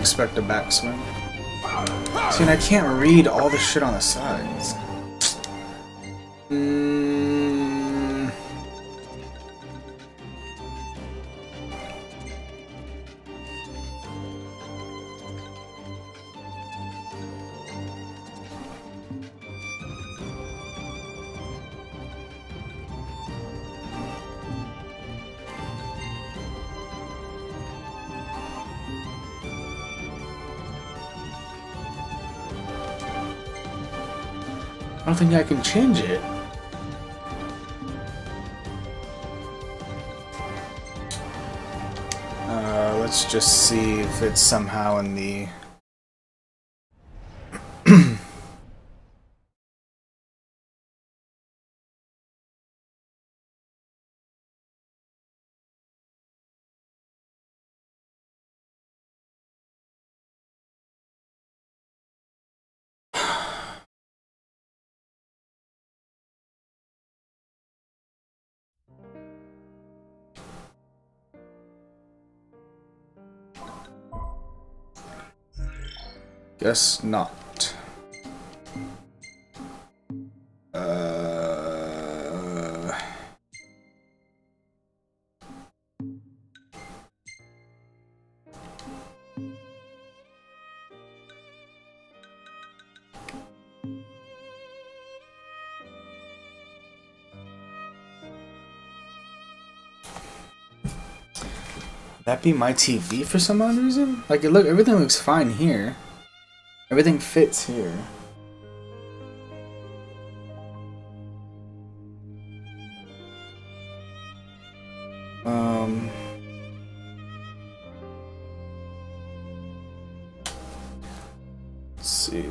expect a backswing. See, and I can't read all the shit on the sides. I don't think I can change it. Let's just see if it's somehow in the... Guess not. That be my TV for some odd reason? Like, everything looks fine here. Everything fits here. Let's see.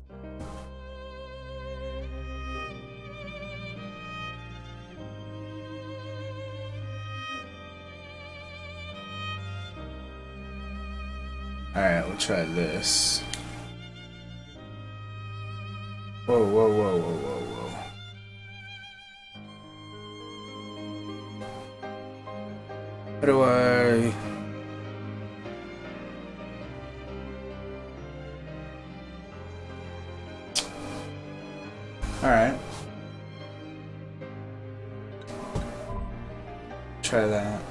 Alright, we'll try this. Whoa, whoa, whoa, whoa, whoa, whoa. How do I... Alright. Try that.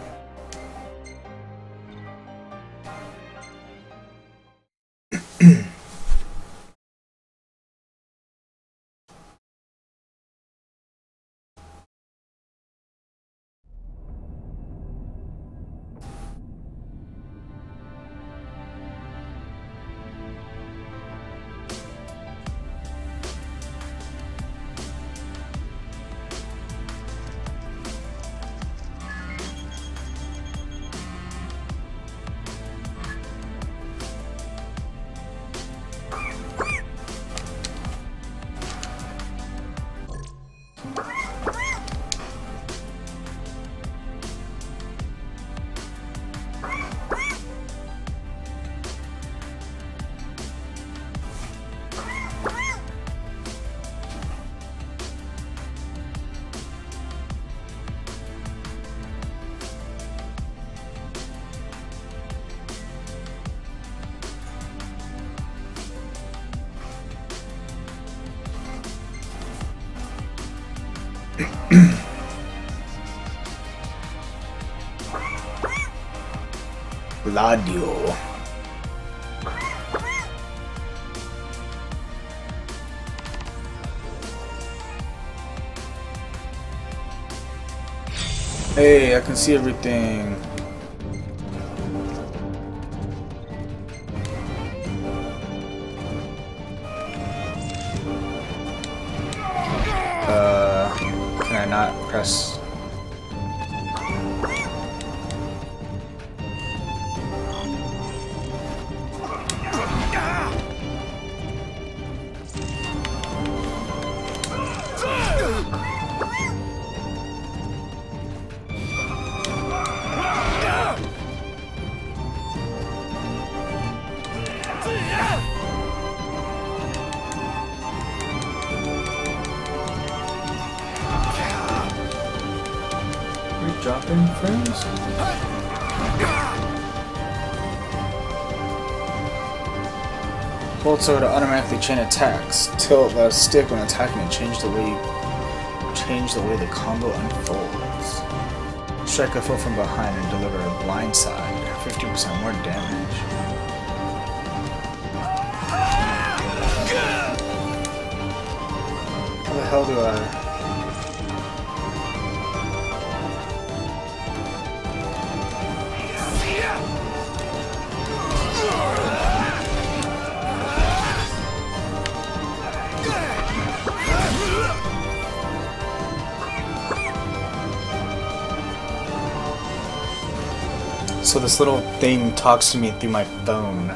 Gladio. Hey, I can see everything. Can I not press? Dropping frames? Hold so to automatically chain attacks. Tilt the stick when attacking and change the way the combo unfolds. Strike a foe from behind and deliver a blindside. 50% more damage. How the hell do I... So this little thing talks to me through my phone.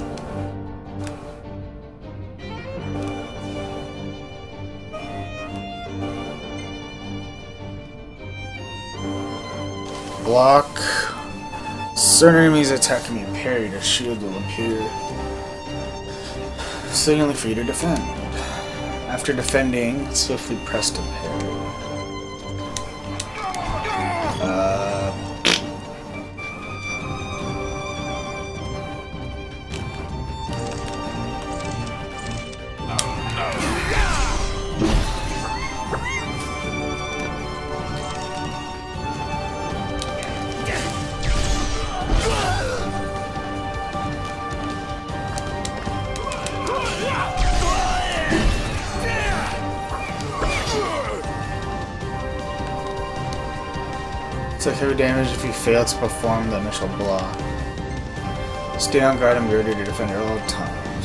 Block. Certain enemies attacking me. Parry. A shield will appear, signaling for you to defend. After defending, swiftly press to parry. Take heavy damage if you fail to perform the initial block. Stay on guard and be ready to defend at all times.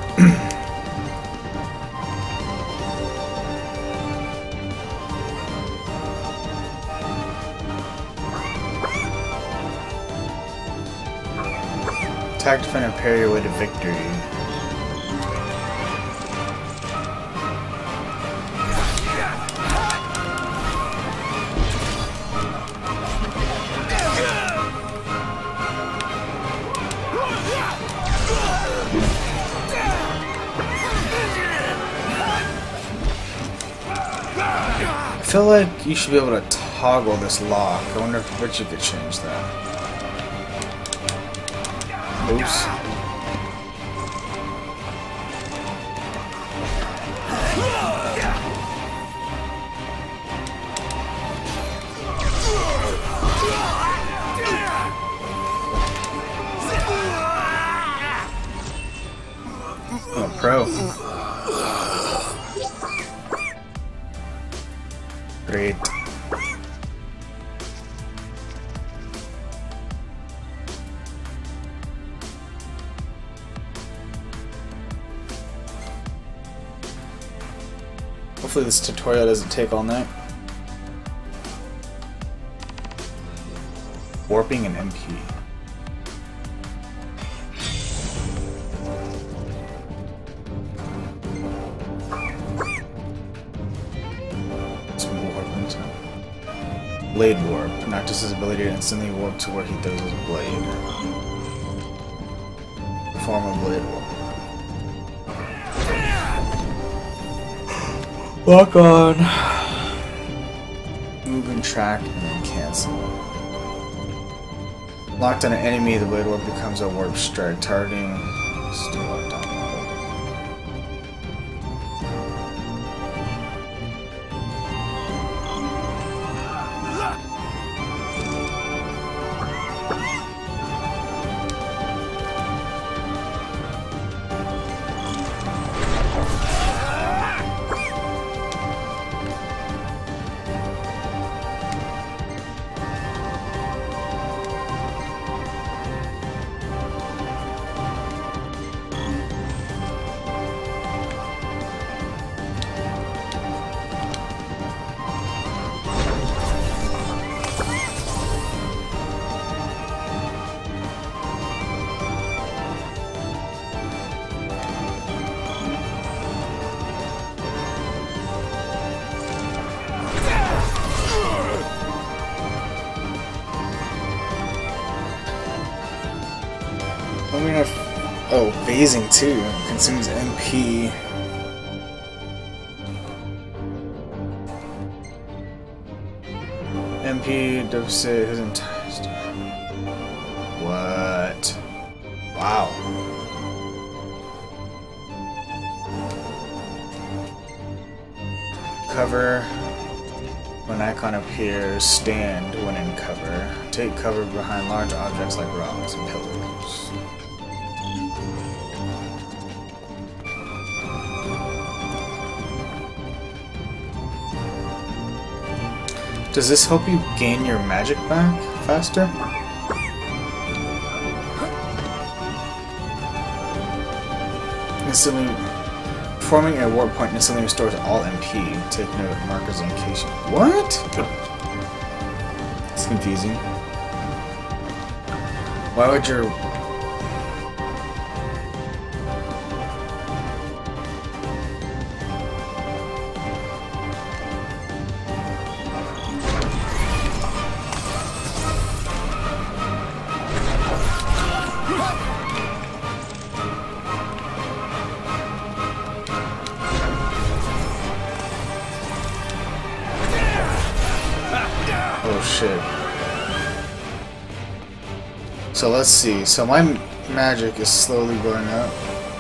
Attack, defend, and parry your way to victory. I feel like you should be able to toggle this lock. I wonder if you could change that. Oops. I'm a pro. Great. Hopefully this tutorial doesn't take all night. Warping and MP. Blade Warp. Noctis' ability to instantly warp to where he throws his blade. Perform a Blade Warp. Lock on. Move and track and then cancel. Locked on an enemy, the Blade Warp becomes a warp strike, targeting still locked on. I mean, oh, phasing too. Consumes MP. MP deficit his entire stat. What? Wow. cover when icon appears. Stand when in cover. Take cover behind large objects like rocks and pillars. Does this help you gain your magic back faster? Instantly performing a warp point instantly restores all MP. Take note of markers in case you. What? It's confusing. Why would your oh shit. So let's see. So my magic is slowly going up.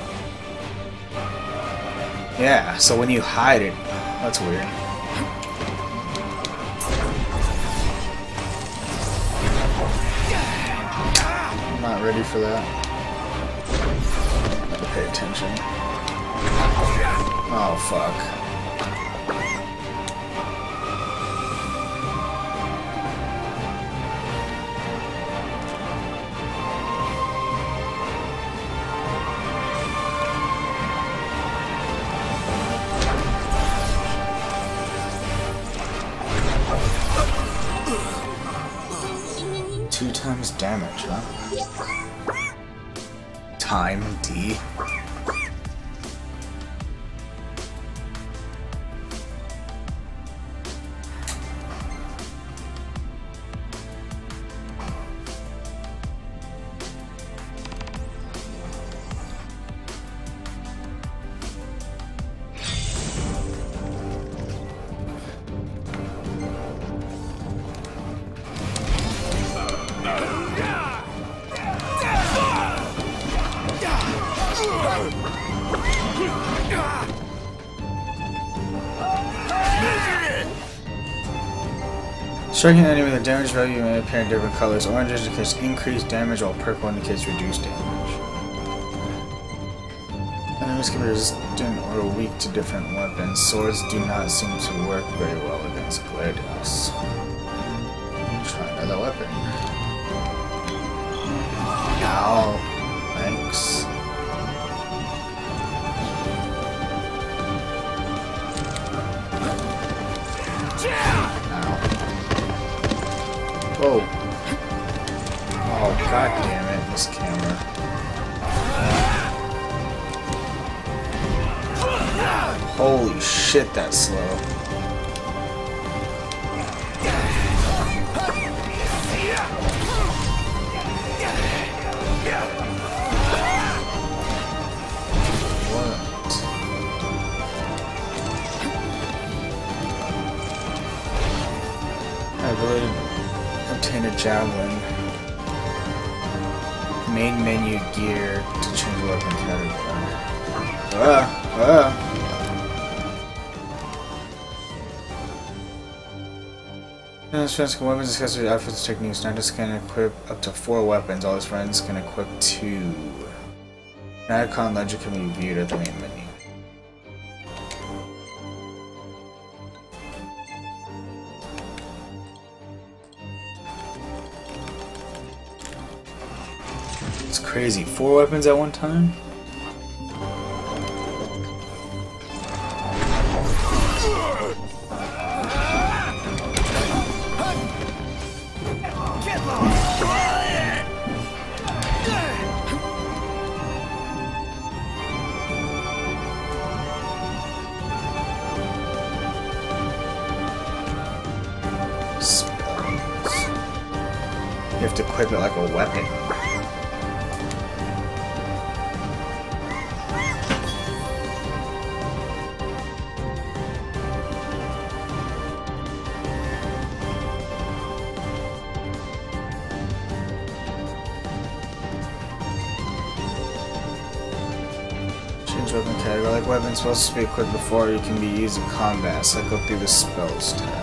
Yeah, so when you hide it, that's weird. I'm not ready for that. Gotta pay attention. Oh fuck. 2 times damage, huh? Time D. Striking an enemy with a damage value may appear in different colors. Orange indicates increased damage, while purple indicates reduced damage. Enemies can be resistant or weak to different weapons. Swords do not seem to work very well against gladius. Try another weapon. Ow. Thanks. Whoa. Oh, god damn it, this camera. Holy shit, that's slow. What? I really obtain a javelin. Main menu gear to change weapon category. His friends can weapons, accessories, outfits, techniques. Nidus can equip up to 4 weapons. All his friends can equip 2. An icon ledger can be viewed at the main menu. It's crazy. 4 weapons at one time? You have to equip it like a weapon. Change weapon category. like weapons supposed to be equipped before you can be used in combat. Cycle through the spells tab.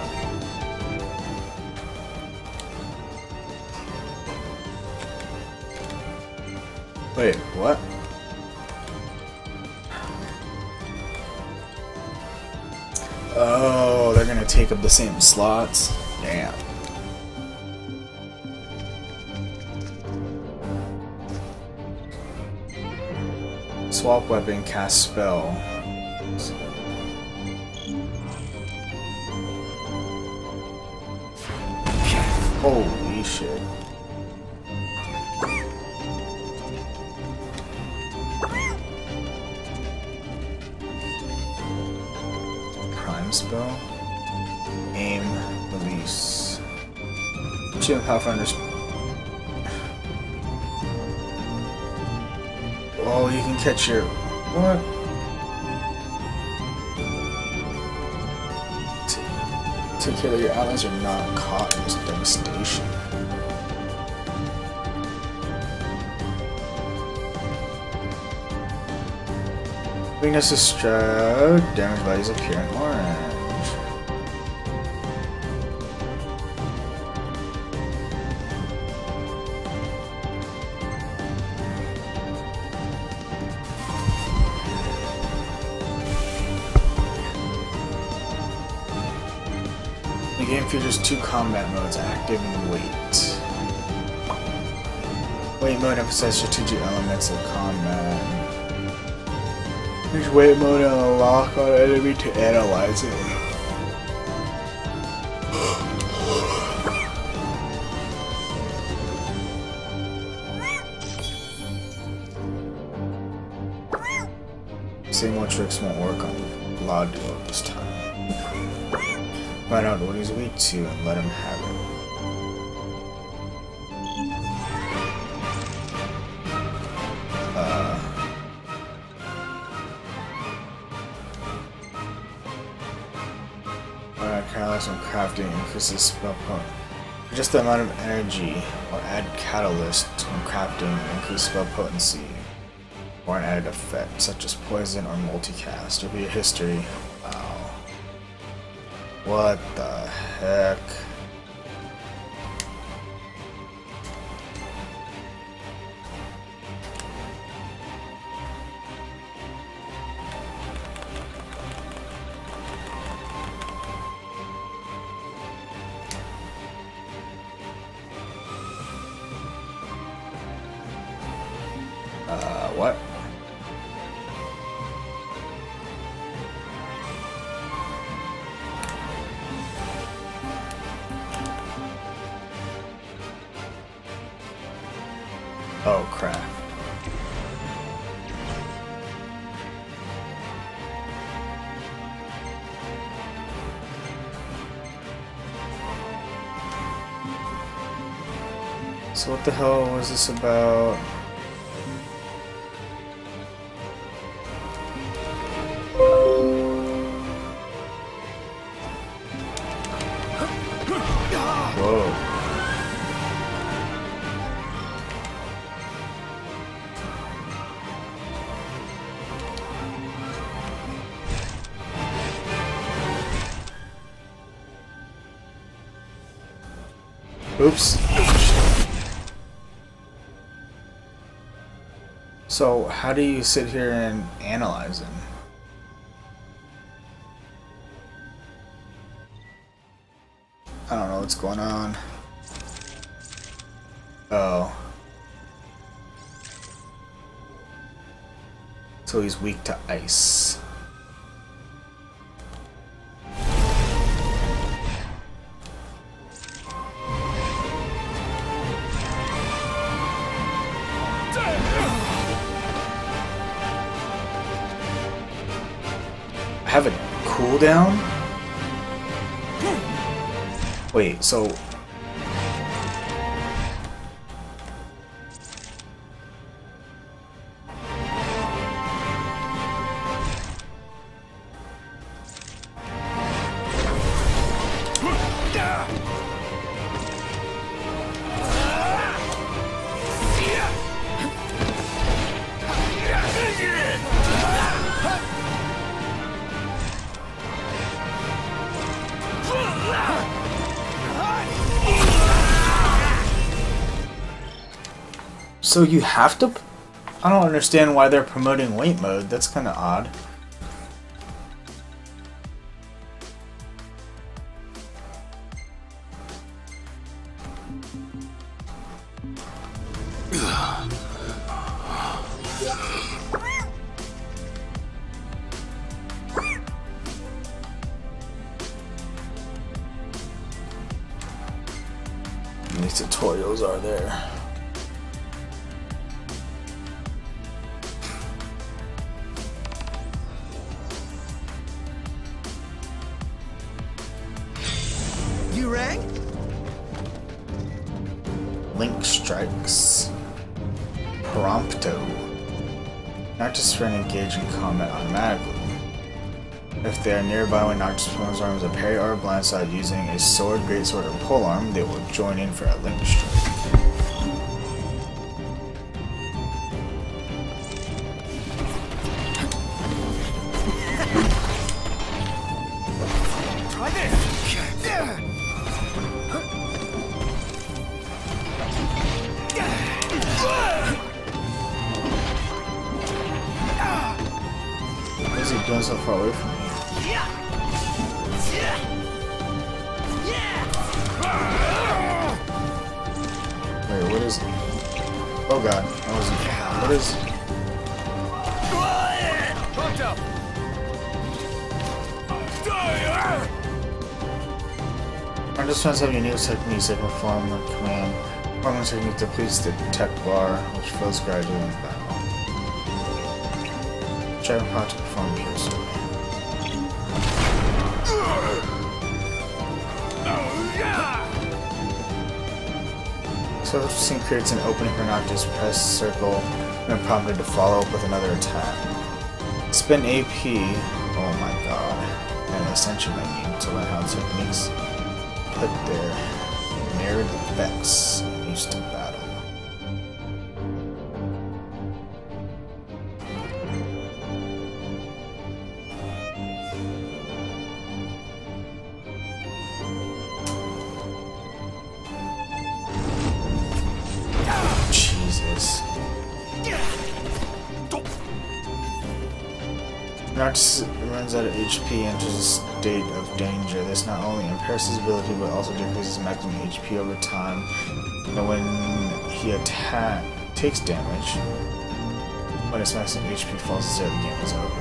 Wait, what? Oh, they're gonna take up the same slots? Damn. Swap weapon, cast spell. Holy shit. Prime spell. Aim, release. Achievement Pathfinder's. Oh, you can catch your... What? Take care that your allies are not caught in this devastation. Weakness is stroke. Damage values appear in orange. The game features 2 combat modes, active and wait. Wait mode emphasizes strategic elements of combat. Use wait mode and a lock on enemy to analyze it. Same old tricks won't work on Law Duo this time. Find out what he's weak to and let him have it. Catalyst when crafting increases spell point. Just the amount of energy, or add catalyst when crafting and increase spell potency, or an added effect such as poison or multicast, or be a history. Wow. What the heck? What? Oh crap. So what the hell was this about? Oops. So, how do you sit here and analyze them? I don't know what's going on. Oh. So he's weak to ice. Have a cooldown? Wait, so... So you have to... I don't understand why they're promoting wait mode. That's kind of odd. These tutorials are there. You rang? Link strikes. Prompto. Noctis friend engage in combat automatically. If they are nearby when Noctis performs arms a parry or a blindside using a sword, greatsword, or polearm, they will join in for a link strike. Try this! Why is he doing so far away from me? Wait, what is it? Oh god, that was... What is... I just want to have unique techniques that perform the command. Performing technique depletes the tech bar, which fills gradually in battle. Try how to perform piercing. So this scene creates an opening for Noctis. Press circle when prompted to follow up with another attack. Spin AP. Oh my god. And Ascension menu to learn how techniques put their mirrored effects used to battle. Jesus. Noctis runs out of HP and enters a state of danger. This not only impairs his ability but also decreases maximum HP over time. And when he takes damage, when his maximum HP falls to 0, the game is over.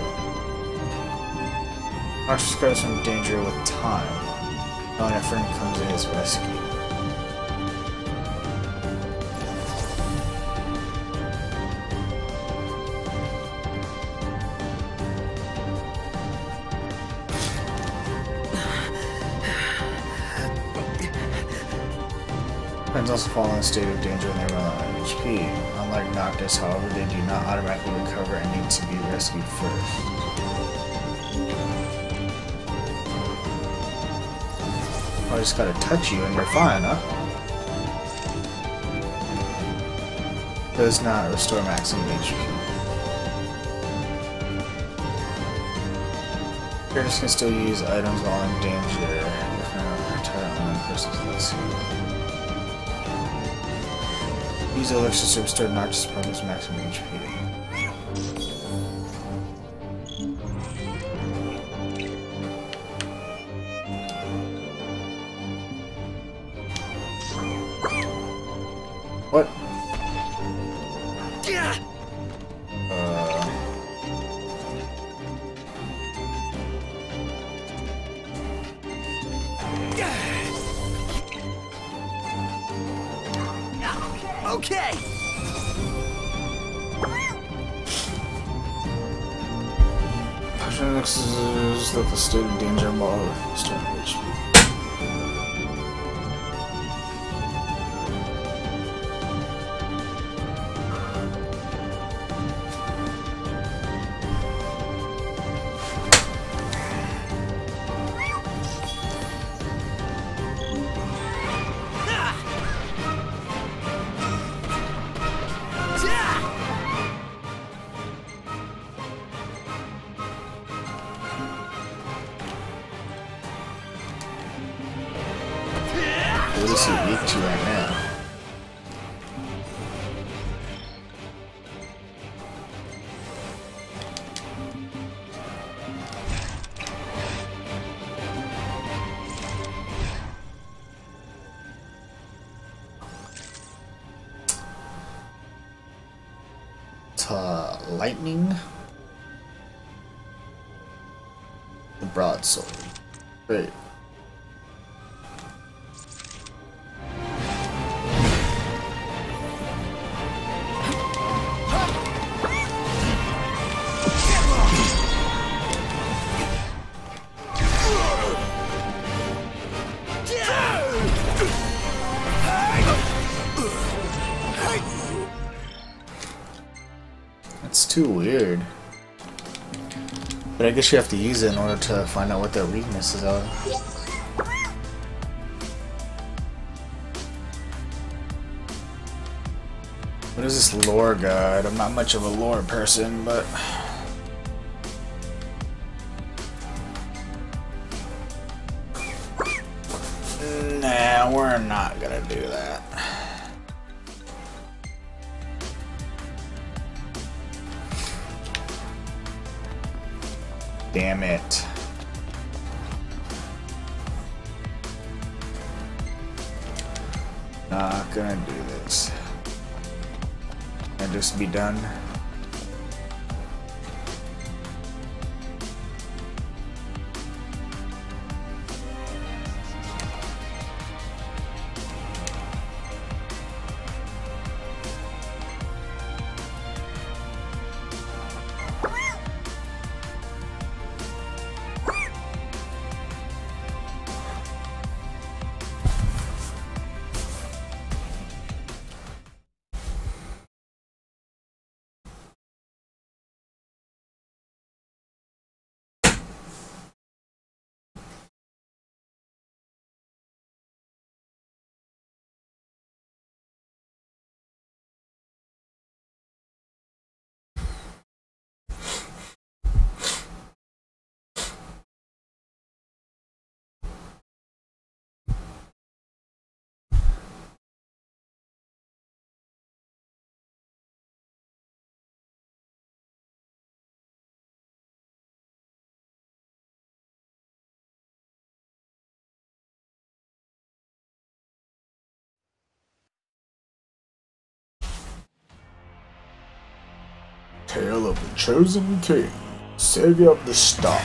Noctis recovers from danger with time, knowing a friend comes in his rescue. Friends also fall in a state of danger when they run out of HP. Unlike Noctis, however, they do not automatically recover and need to be rescued first. I just gotta touch you and you're fine, huh? Does not restore maximum HP. Characters can still use items while in danger if not entirely on person's rescue. Use elixirs to restore Noctis' partner's maximum HP. What? Okay. Potion elixirs that the state of danger while restoring HP. What is he weak to right now? to lightning. The broadsword. Great. That's too weird. But I guess you have to use it in order to find out what their weaknesses are. What is this lore guide? I'm not much of a lore person, but... Nah, we're not gonna do that. Damn it. Not gonna do this. Can I just be done? Tale of the Chosen King, Savior of the Star.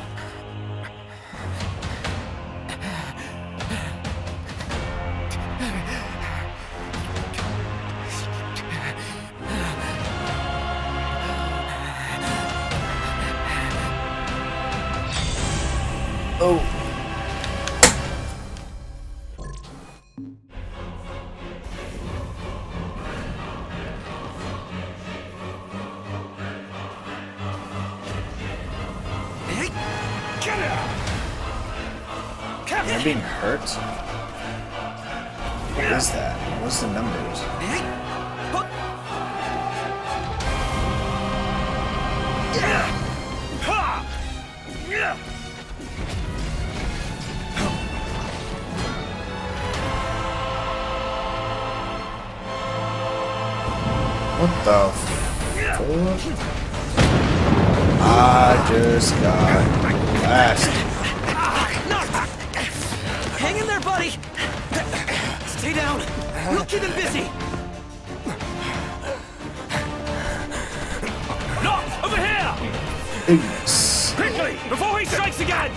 Oh. Am I being hurt? What is that? What's the numbers? What the fuck? I just got blasted. Hang in there, buddy! Stay down! We'll keep him busy! No! Over here! Ignis. Quickly! Before he strikes again!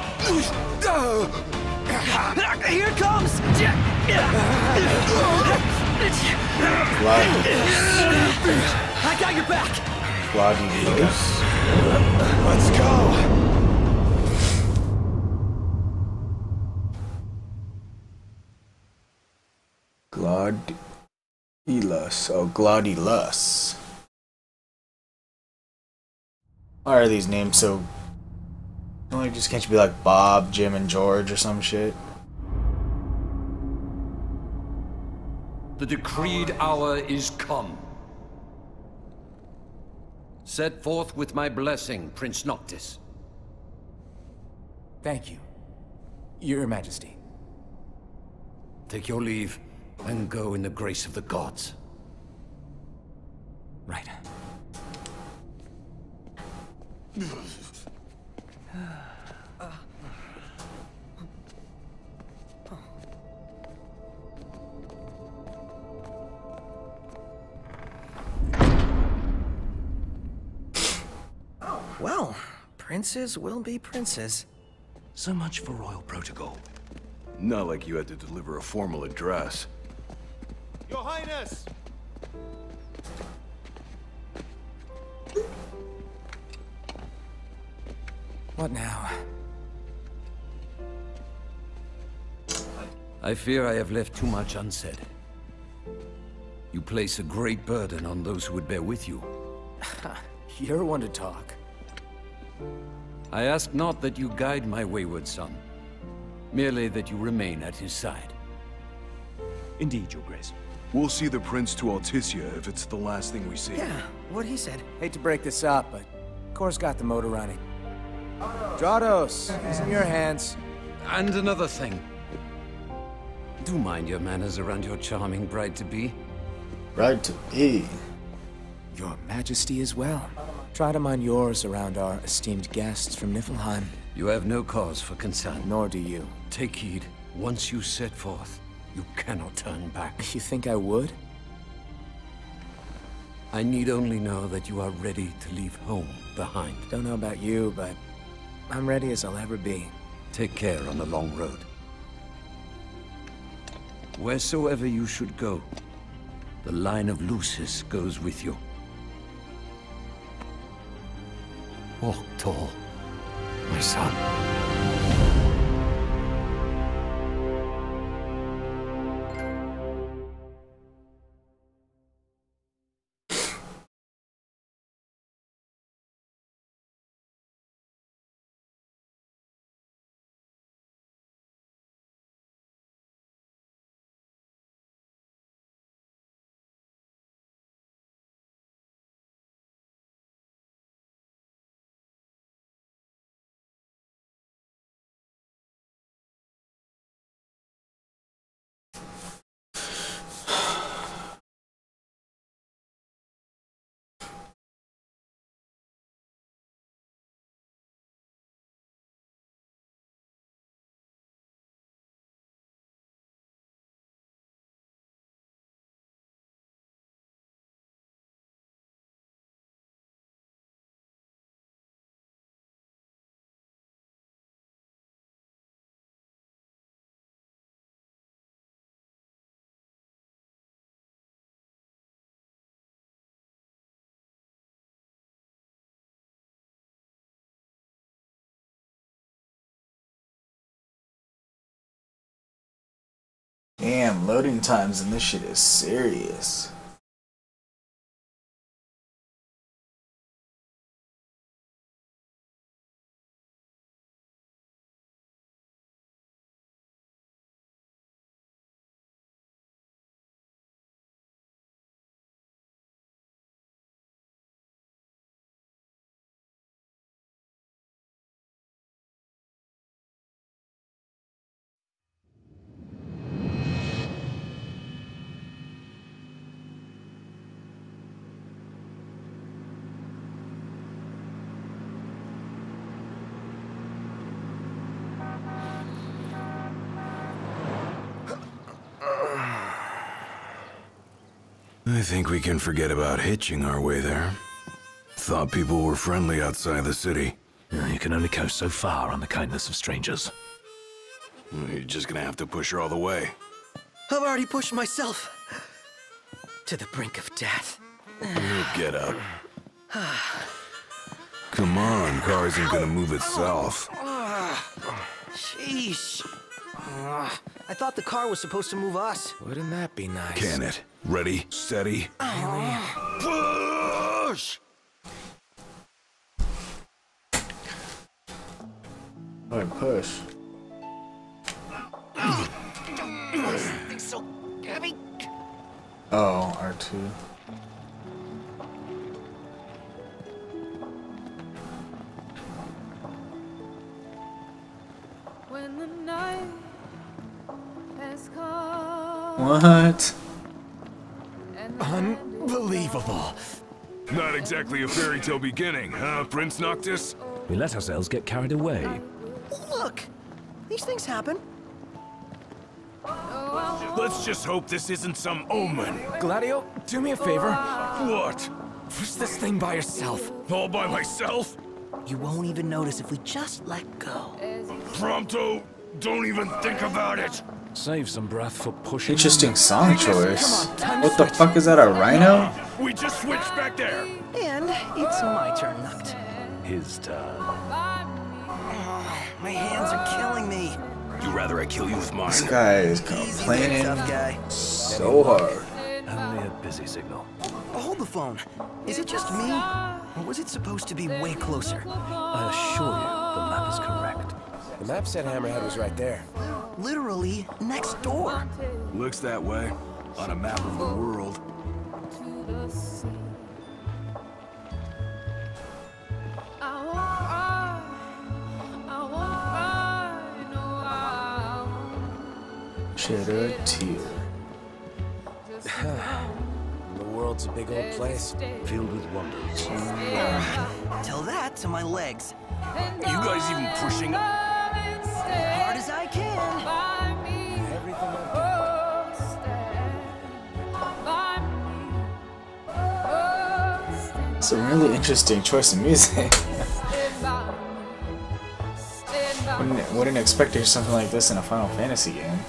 Here it comes! I got your back! Gladiolus. Let's go! Gladiolus. Oh, Gladiolus. Why are these names so... Like, just can't you be like Bob, Jim, and George or some shit? The decreed hour is come. Set forth with my blessing, Prince Noctis. Thank you, Your Majesty. Take your leave and go in the grace of the gods. Right. Princes will be princes. So much for royal protocol. Not like you had to deliver a formal address. Your Highness! What now? I fear I have left too much unsaid. You place a great burden on those who would bear with you. You're one to talk. I ask not that you guide my wayward son, merely that you remain at his side. Indeed, Your Grace. We'll see the prince to Alticia if it's the last thing we see. Yeah, what he said. Hate to break this up, but Kor's got the motor running. Drados, it's in your hands. And another thing. Do mind your manners around your charming bride-to-be. Bride-to-be. Your Majesty as well. Try to mind yours around our esteemed guests from Niflheim. You have no cause for concern. Nor do you. Take heed. Once you set forth, you cannot turn back. You think I would? I need only know that you are ready to leave home behind. Don't know about you, but I'm ready as I'll ever be. Take care on the long road. Wheresoever you should go, the line of Lucis goes with you. Walk tall, my son. Damn, loading times in this shit is serious. I think we can forget about hitching our way there. Thought people were friendly outside the city. You can only go so far on the kindness of strangers. You're just gonna have to push her all the way. I've already pushed myself to the brink of death. Get up. Come on, car isn't gonna move itself. Sheesh. I thought the car was supposed to move us. Wouldn't that be nice? Can it? Ready, steady. Push! Alright, push. It's so heavy. Oh, R2. When the night has come. What? Unbelievable. Not exactly a fairy tale beginning, huh, Prince Noctis? We let ourselves get carried away. Look, these things happen. Let's just hope this isn't some omen. Gladio, do me a favor. What? Push this thing by yourself. All by myself? You won't even notice if we just let go. Prompto, don't even think about it. Save some breath for pushing. Interesting song choice. Come on, time to What the switch. fuck is that, a rhino? We just switched back there. And it's my turn, Noct. His turn. My hands are killing me. You rather I kill you with mine? This guy is Easy there, complaining tough guy. so hard. Only a busy signal. Hold the phone. Is it just me? Or was it supposed to be way closer? I assure you, the map is correct. The map said Hammerhead was right there. Literally next door. Looks that way. On a map of the world. Shed a tear. The world's a big old place. Filled with wonders. Tell that to my legs. You guys even pushing? Hard as I can. Everything I've got. It's a really interesting choice of music. Wouldn't expect to hear something like this in a Final Fantasy game.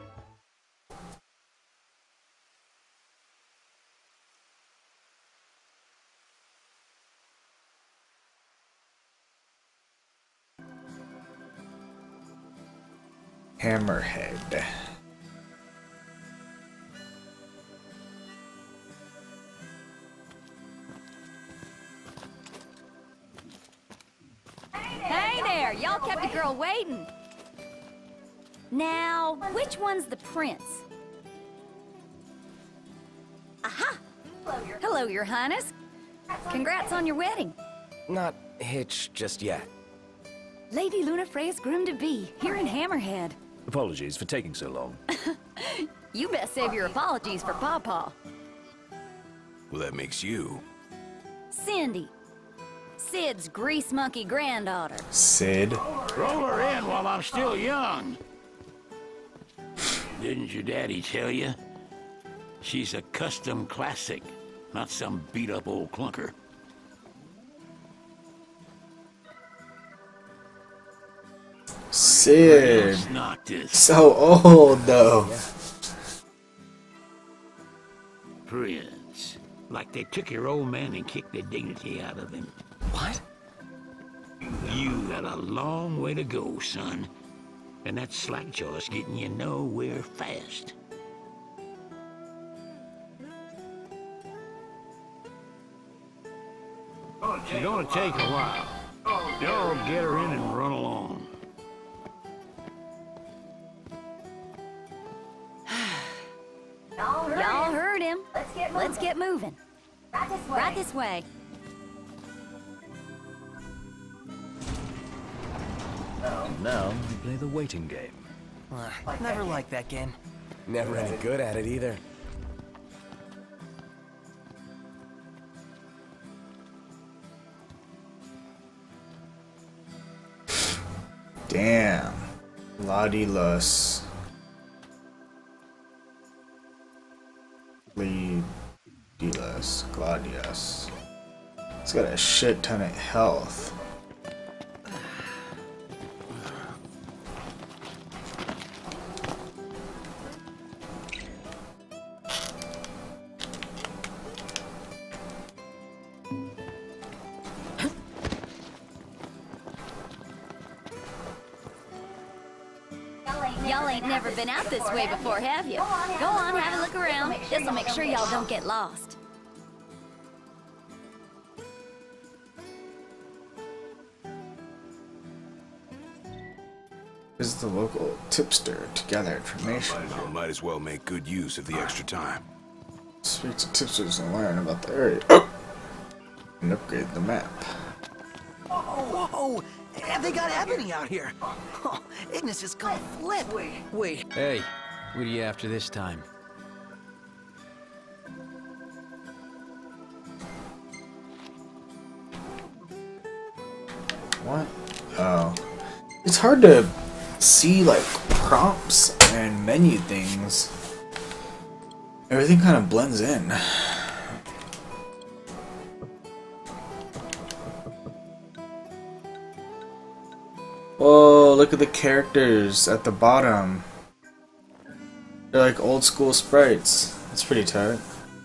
Hammerhead. Hey there, y'all kept a girl waiting. Now, which one's the prince? Aha! Hello, Your Highness. Congrats on your wedding. Not hitched just yet. Lady Lunafreya's groom-to-be, here in Hammerhead. Apologies for taking so long. You best save your apologies for Pawpaw. Well, that makes you. Cindy. Sid's grease monkey granddaughter. Sid. Roll her in while I'm still young. Didn't your daddy tell you? She's a custom classic, not some beat-up old clunker. Sid. Noctis. So old though. Prince. Like they took your old man and kicked the dignity out of him. What? You got a long way to go, son. And that slackjaw's getting you nowhere fast. It's gonna take a while. Y'all get her in and run along. Y'all heard him. Let's get moving. Right this way. And now we play the waiting game. Never liked that game. Never any good at it either. Damn. Gladiolus. Gladius. It's got a shit ton of health. Y'all ain't never been out this way before, have you? Go on, have a look around. This'll make sure y'all don't get lost. Visit the local tipster to gather information. I might as well make good use of the extra time. Speak to tipsters and learn about the area. And upgrade the map. Whoa! They got Ebony out here. Oh, Ignis is gonna flip. Wait. Hey, what are you after this time? What? Oh. It's hard to see, like, prompts and menu things. Everything kind of blends in. Whoa, look at the characters at the bottom. They're like old school sprites. That's pretty tight.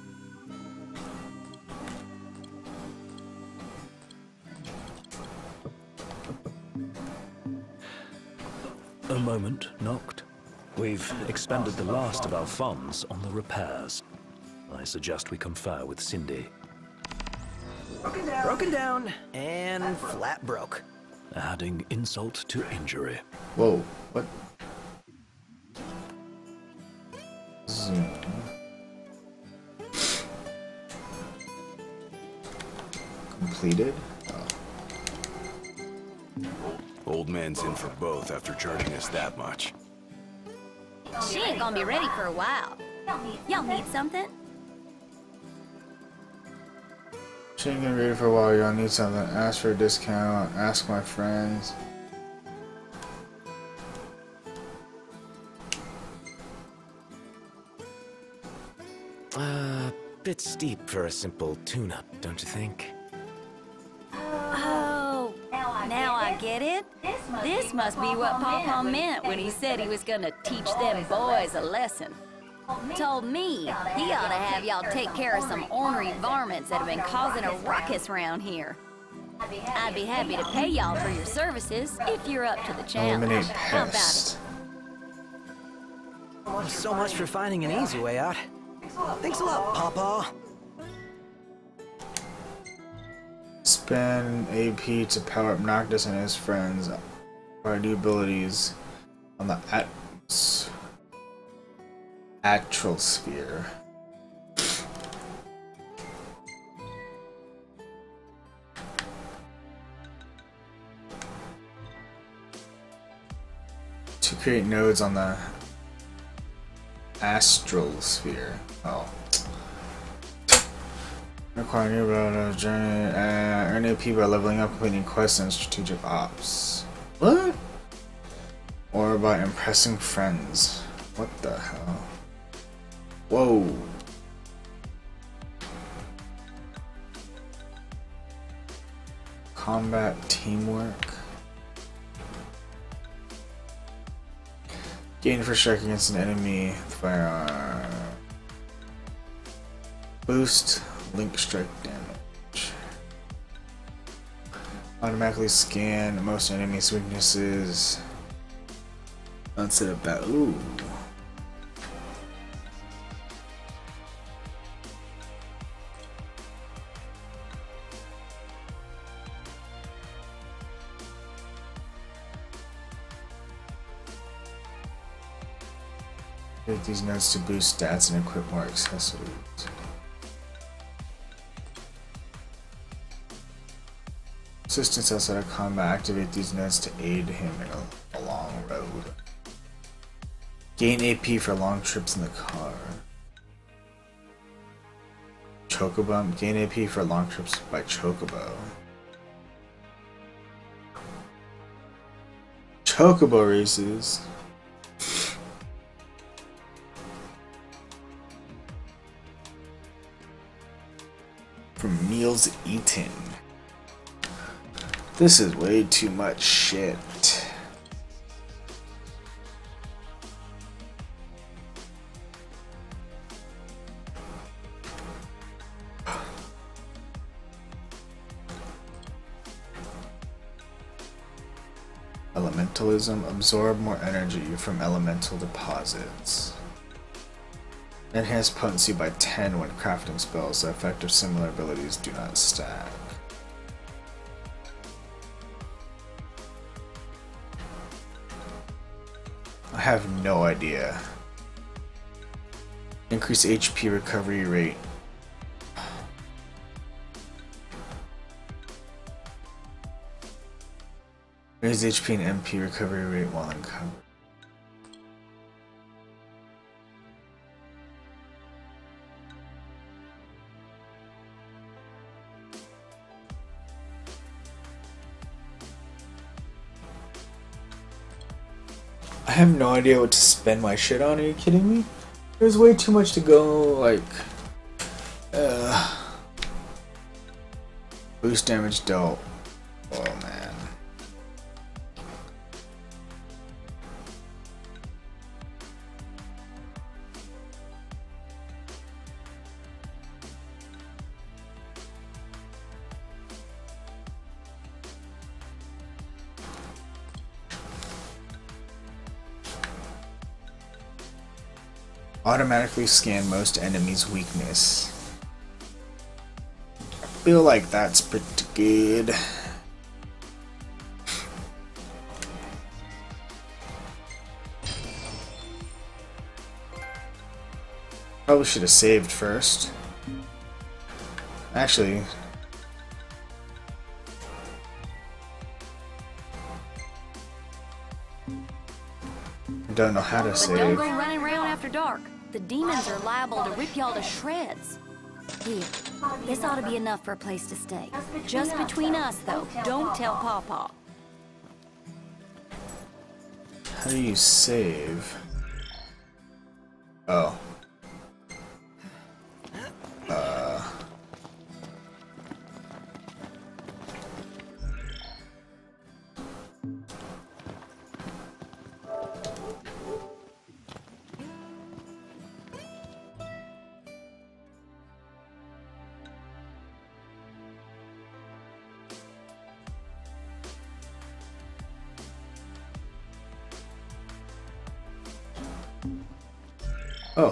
A moment, Noct. We've expended the last of our funds on the repairs. I suggest we confer with Cindy. Broken down and flat broke. Adding insult to injury. Whoa, what? Completed? Oh. Old man's in for both after charging us that much. She ain't gonna be ready for a while. Y'all need something? She ain't gonna be ready for a while, y'all need something. Ask for a discount, ask my friends. Bit steep for a simple tune-up, don't you think? Oh, now I get it. This must be what Pawpaw meant when he said he was gonna teach them boys a lesson. Told me he ought to have y'all take care of some ornery varmints that have been causing a ruckus around here. I'd be happy to pay y'all for your services if you're up to the challenge. Eliminate How about pest. Well, so much for finding an easy way out. Thanks a lot, Pawpaw. Spend AP to power up Noctis and his friends. Acquire new abilities on the Astral Sphere. To create nodes on the Astral Sphere. Oh. Acquire new abilities, journey, earn AP by leveling up, completing quests and strategic ops. What? Or by impressing friends. What the hell? Whoa. Combat teamwork. Gain for strike against an enemy. Firearm. Boost link strike damage. Automatically scan most enemies' weaknesses. Instead of that. Ooh. Use these notes to boost stats and equip more accessories. Assistance outside of combat. Activate these notes to aid him in a long road. Gain AP for long trips in the car. Chocobump. Gain AP for long trips by Chocobo. Chocobo races. From meals eaten. This is way too much shit. Elementalism. Absorb more energy from elemental deposits. Enhance potency by 10 when crafting spells. The effect of similar abilities do not stack. I have no idea. Increase HP recovery rate. Raise HP and MP recovery rate while uncovered. I have no idea what to spend my shit on. Are you kidding me? There's way too much to go, like... Boost damage dealt. Oh, man. Automatically scan most enemies' weakness. I feel like that's pretty good. Probably should have saved first. Actually, I don't know how to But save. don't go running around after dark. The demons are liable to rip y'all to shreds. Here, this ought to be enough for a place to stay. Just between us, though. Don't tell Pawpaw. How do you save? Oh. Oh.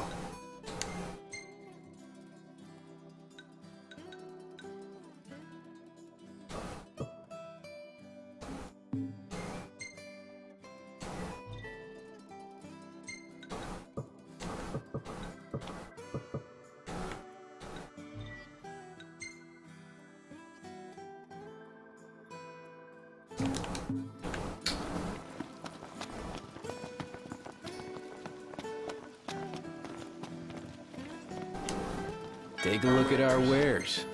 Take a look at our wares.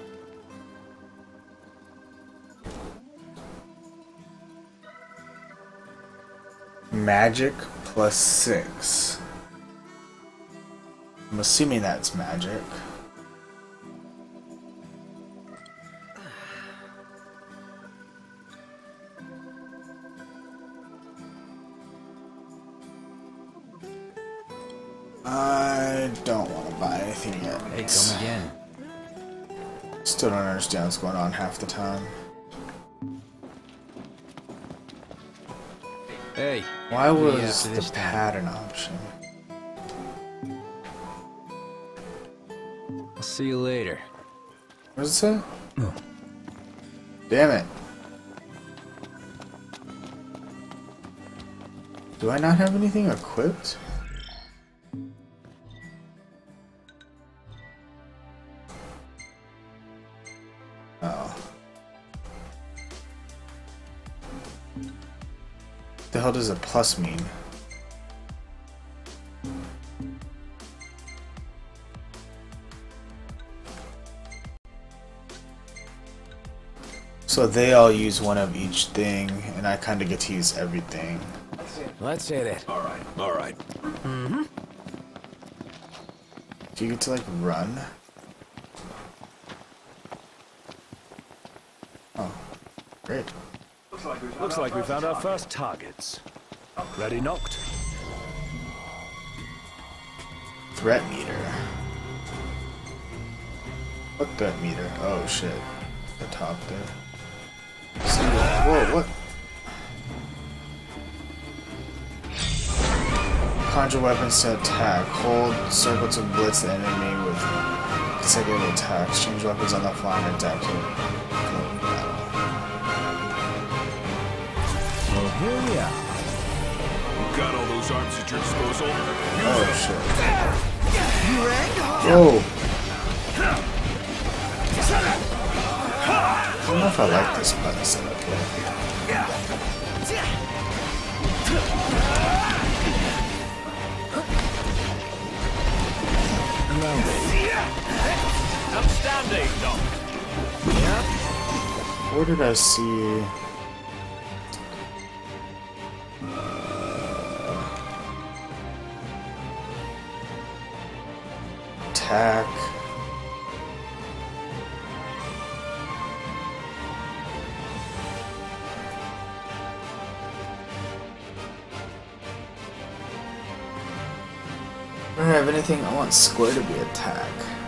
Magic plus 6. I'm assuming that's magic. I don't want to buy anything yet. Hey, come again. Still don't understand what's going on half the time. Hey. Why what do you was have for the this time? pad an option? I'll see you later. What does it say? Damn it. Do I not have anything equipped? Oh. The hell does a plus mean? So they all use one of each thing, and I kind of get to use everything. Let's hit it. All right. Mm-hmm. Do you get to, like, run? Oh, great. Looks like we found our first targets. Ready, knocked? Threat meter. What threat meter? Oh shit. The top there. See, whoa, what? Conjure weapons to attack. Hold circle to blitz the enemy with consecutive attacks. Change weapons on the fly and adapt to battle. Well, here we are. Got all those arms at your disposal? Oh shit. Whoa. I don't know if I like this button setup here. Outstanding, Doc. Where did I see? Attack. I don't have anything. I want square to be attack.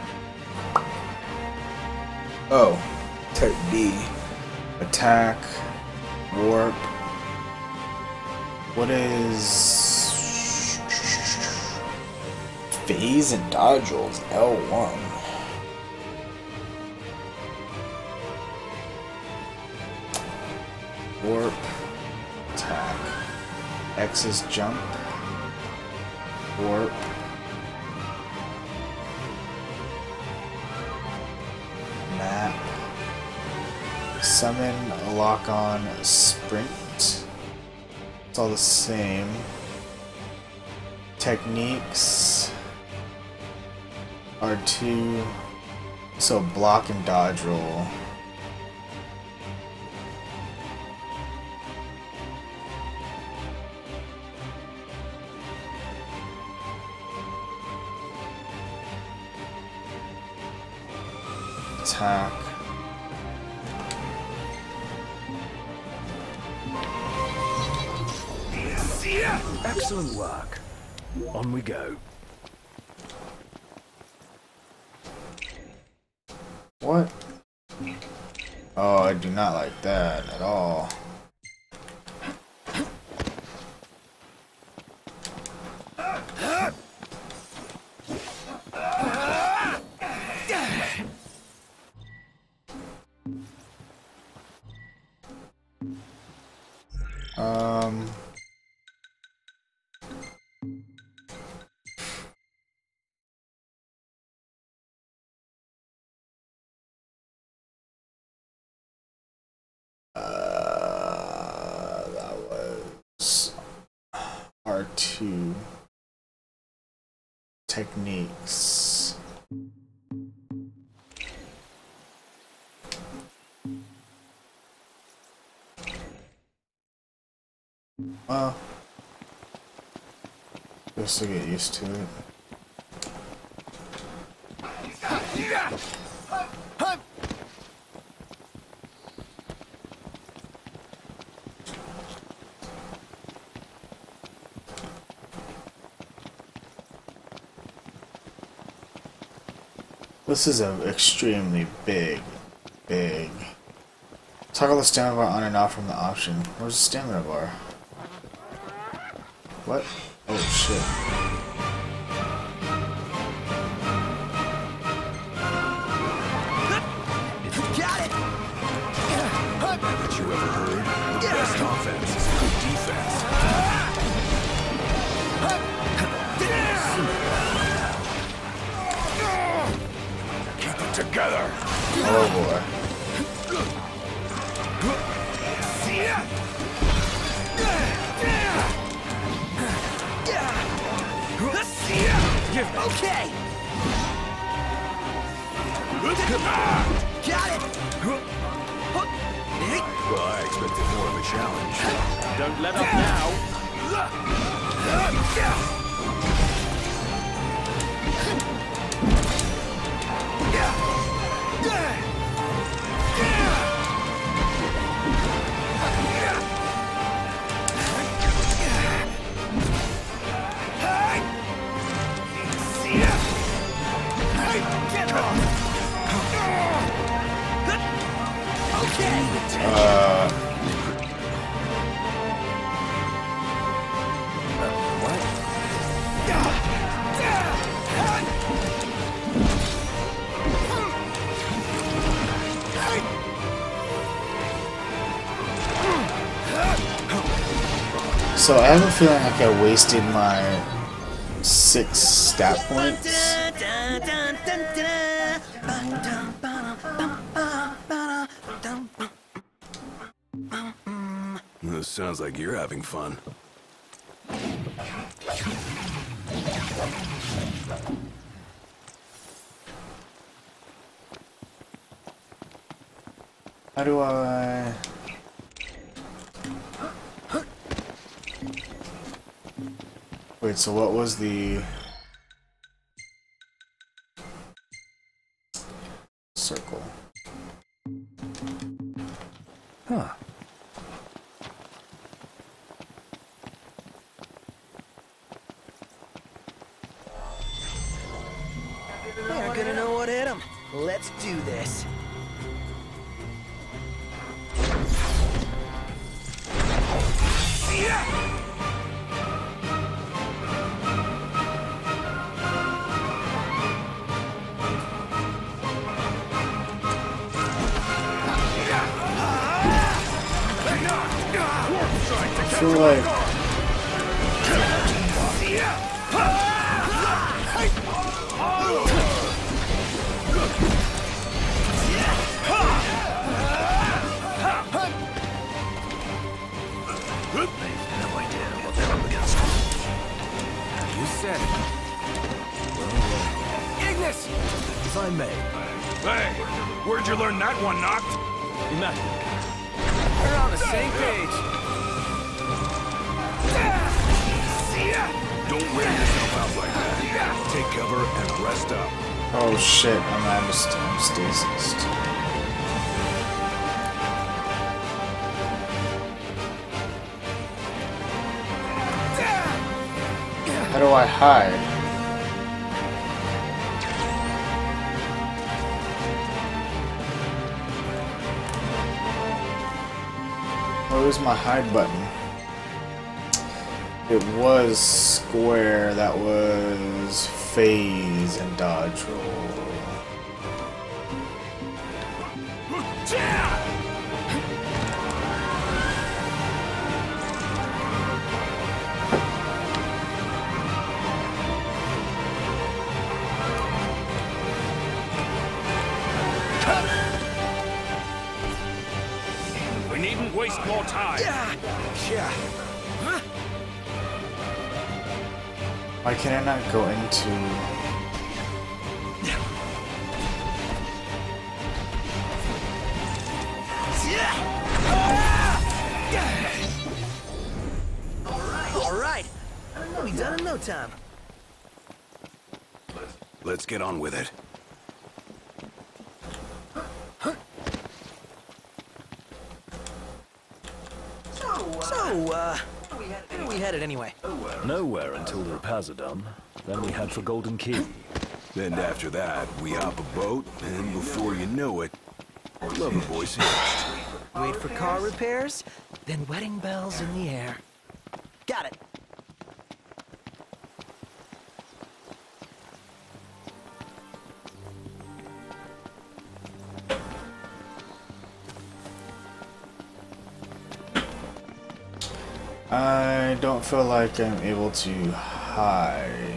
Oh, type B. Attack. Warp. What is... Phase and dodge rolls L1. Warp, attack. X is jump. Warp. Map. Summon, lock on, sprint. It's all the same. Techniques. R2. So block and dodge roll. Attack. Excellent work. On we go. What? Oh, I do not like that at all. That was R2 techniques. Well, just to get used to it. This is an extremely big. Toggle the stamina bar on and off from the option. Where's the stamina bar? What? Oh shit. Got it! Haven't you ever heard? The best offense is good defense. Keep it together. Oh boy. Okay. Got it. Well, I expected more of a challenge. Don't let up now. So I have a feeling like I wasted my 6 stat points. This sounds like you're having fun. How do I... Wait, so what was the... circle? Huh. We aren't gonna know what hit him. Let's do this. feel like No idea what they're up against. You said it. Ignis! If I may. Hey, where'd you learn that one, Noct? Imagine. We're on the same page. Don't wear yourself out like that. Take cover and rest up. oh shit, I'm stasis. How do I hide? Where's my hide button? It was square, that was phase and dodge roll. We needn't waste more time. Why can I not go into... All right. We'll be done in no time. Let's get on with it. So, where are we headed anyway? Nowhere until the repairs are done. Then we head for Golden Key. Then after that, we hop a boat, and before you know it, Lover Boy's hitched. Wait for car repairs, then wedding bells in the air. Got it. I don't feel like I'm able to hide.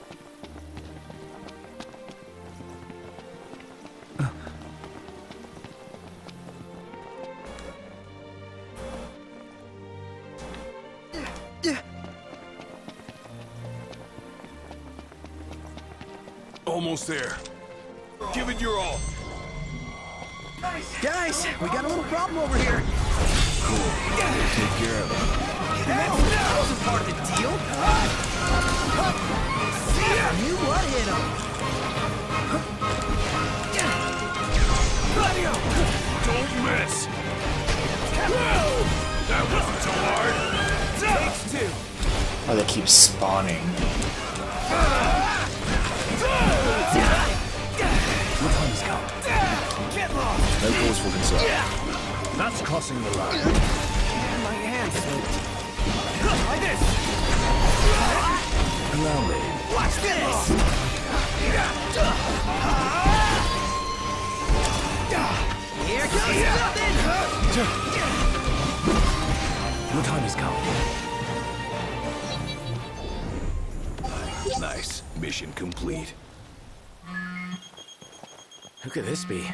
Almost there. Give it your all. Guys, we got a little problem over here. Take care of it. That wasn't part of the deal. I knew what hit him. Don't miss. That wasn't so hard. Takes two. Oh, they keep spawning. What time is come? Get lost. No cause for concern. That's crossing the line. My hands slipped. Like this. Allow me. Watch this. Here comes nothing. Your time has come. Nice. Mission complete. Who could this be?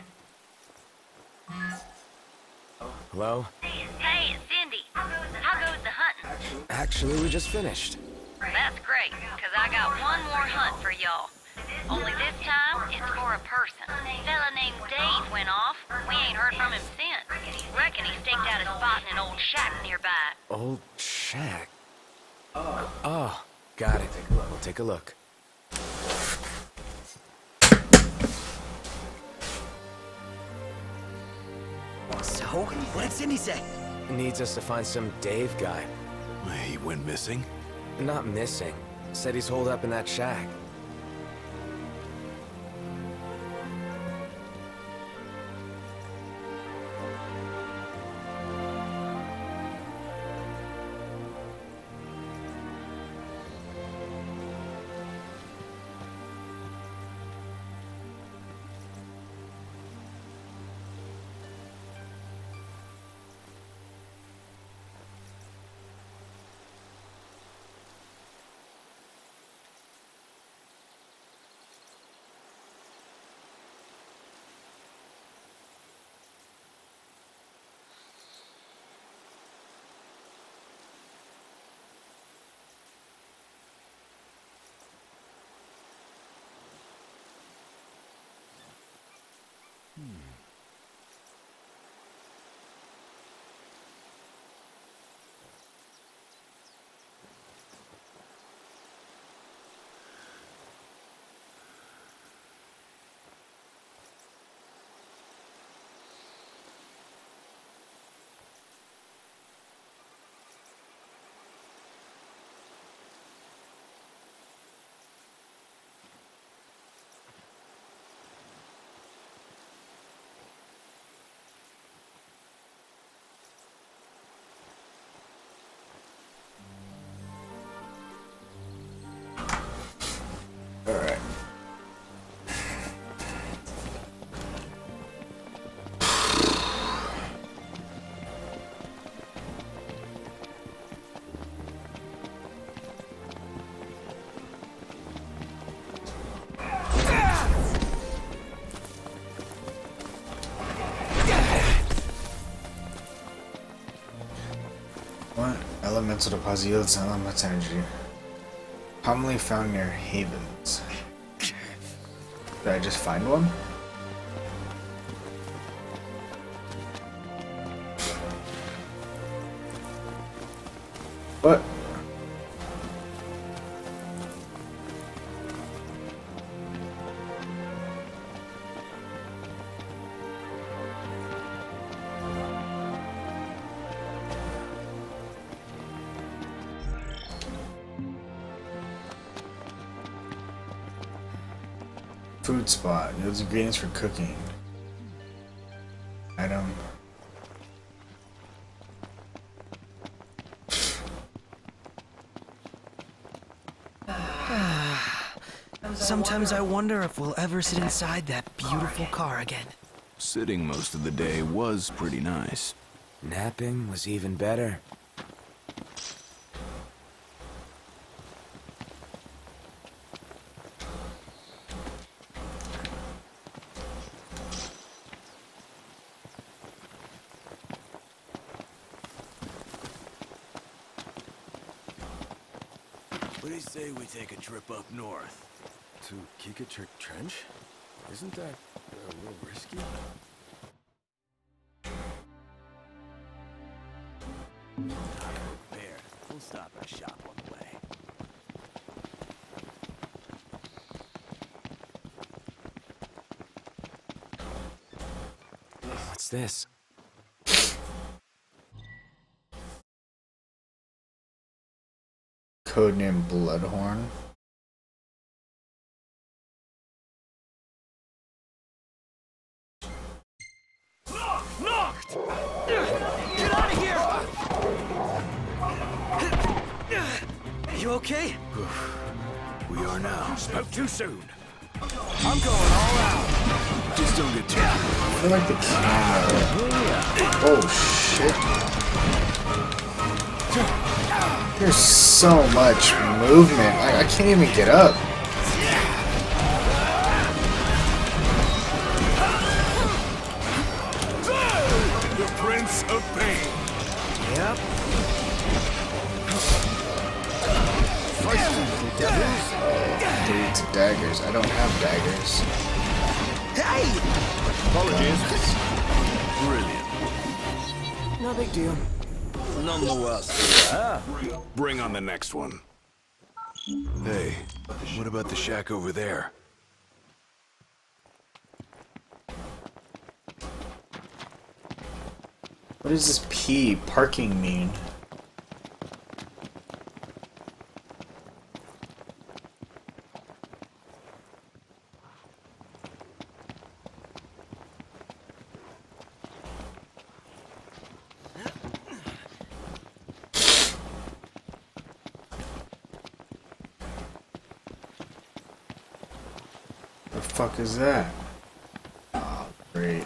Hello? Hey, it's Cindy. How goes the hunting? Actually, we just finished. That's great, because I got one more hunt for y'all. Only this time, it's for a person. Fella named Dave went off. We ain't heard from him since. Reckon he staked out a spot in an old shack nearby. Old shack. Oh, got it. We'll take a look. So, what did Cindy say? Needs us to find some Dave guy. He went missing? Not missing. Said he's holed up in that shack. elemental deposit yields elemental energy. Commonly found near havens. Did I just find one? What? Food spot. Yields ingredients for cooking. Item. Sometimes I wonder if we'll ever sit inside that beautiful car again. Sitting most of the day was pretty nice. Napping was even better. What do you say we take a trip up north? To Kikachuk Trench? Isn't that a little risky? Bear, we'll stop at a shop on the way. What's this? Codename Bloodhorn. Knocked! Get out of here! You okay? We are now. Spoke too soon. I'm going all out. Just don't get too. I feel like the camera. Oh shit. There's so much movement. I can't even get up. The Prince of Pain. Yep. Three to daggers. I don't have daggers. Hey! Apologies. Brilliant. No big deal. Nonetheless. Bring on the next one. Hey, what about the shack over there? What does this P parking mean? The fuck is that? Oh, great.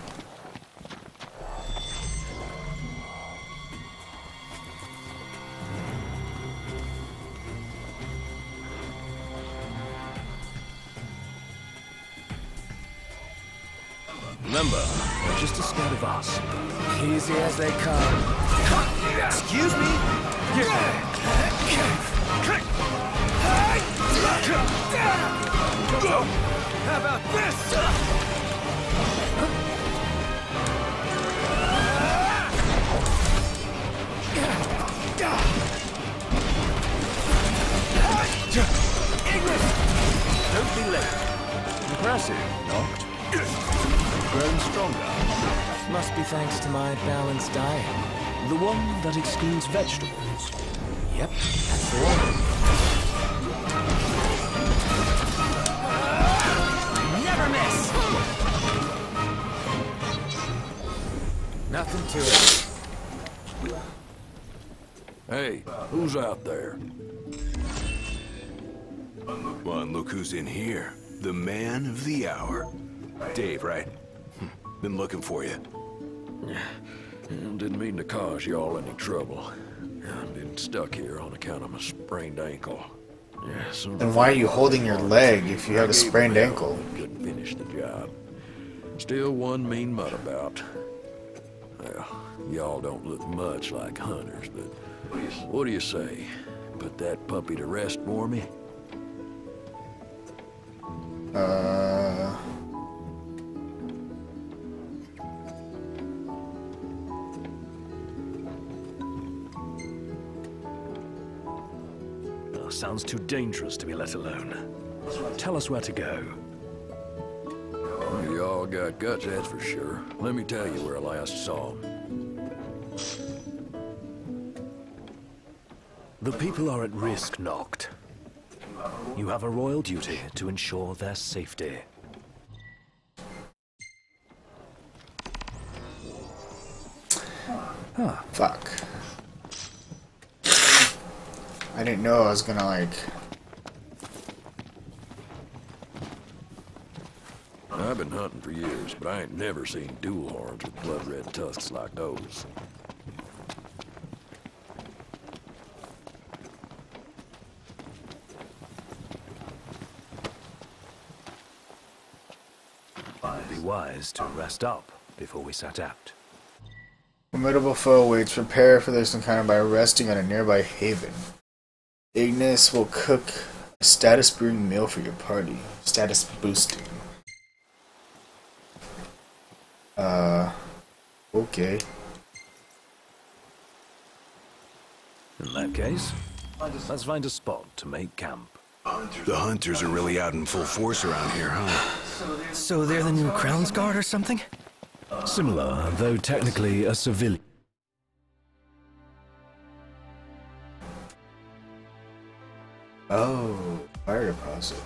Remember, we're just a squad of us. Easy as they come. Excuse me? How about this? Don't be late. Impressive, Noct. Grown stronger. Must be thanks to my balanced diet. The one that excludes vegetables. Yep, that's the one. Never miss! Nothing to it. Hey, who's out there? Well, and look who's in here. The man of the hour. Dave, right? Been looking for you. Didn't mean to cause y'all any trouble. I've been stuck here on account of my sprained ankle. Then why are you holding your leg if you have a sprained ankle? Couldn't finish the job. Still one mean mutt about. Well, y'all don't look much like hunters, but What do you say? Put that puppy to rest for me? Sounds too dangerous to be let alone. Tell us where to go. You all got guts, that's for sure. Let me tell you where I last saw him. The people are at risk, Noct. You have a royal duty to ensure their safety. Huh. Fuck. I didn't know I was gonna, like... I've been hunting for years, but I ain't never seen dual horns with blood-red tusks like those. It'd be wise to rest up before we set out. Formidable foe awaits. Prepare for this encounter by resting on a nearby haven. Ignis will cook a status-boosting meal for your party. Status boosting. Okay. In that case, let's find a spot to make camp. The hunters are really out in full force around here, huh? So they're the new Crown's Guard or something? Similar, though technically a civilian. Oh, fire deposit.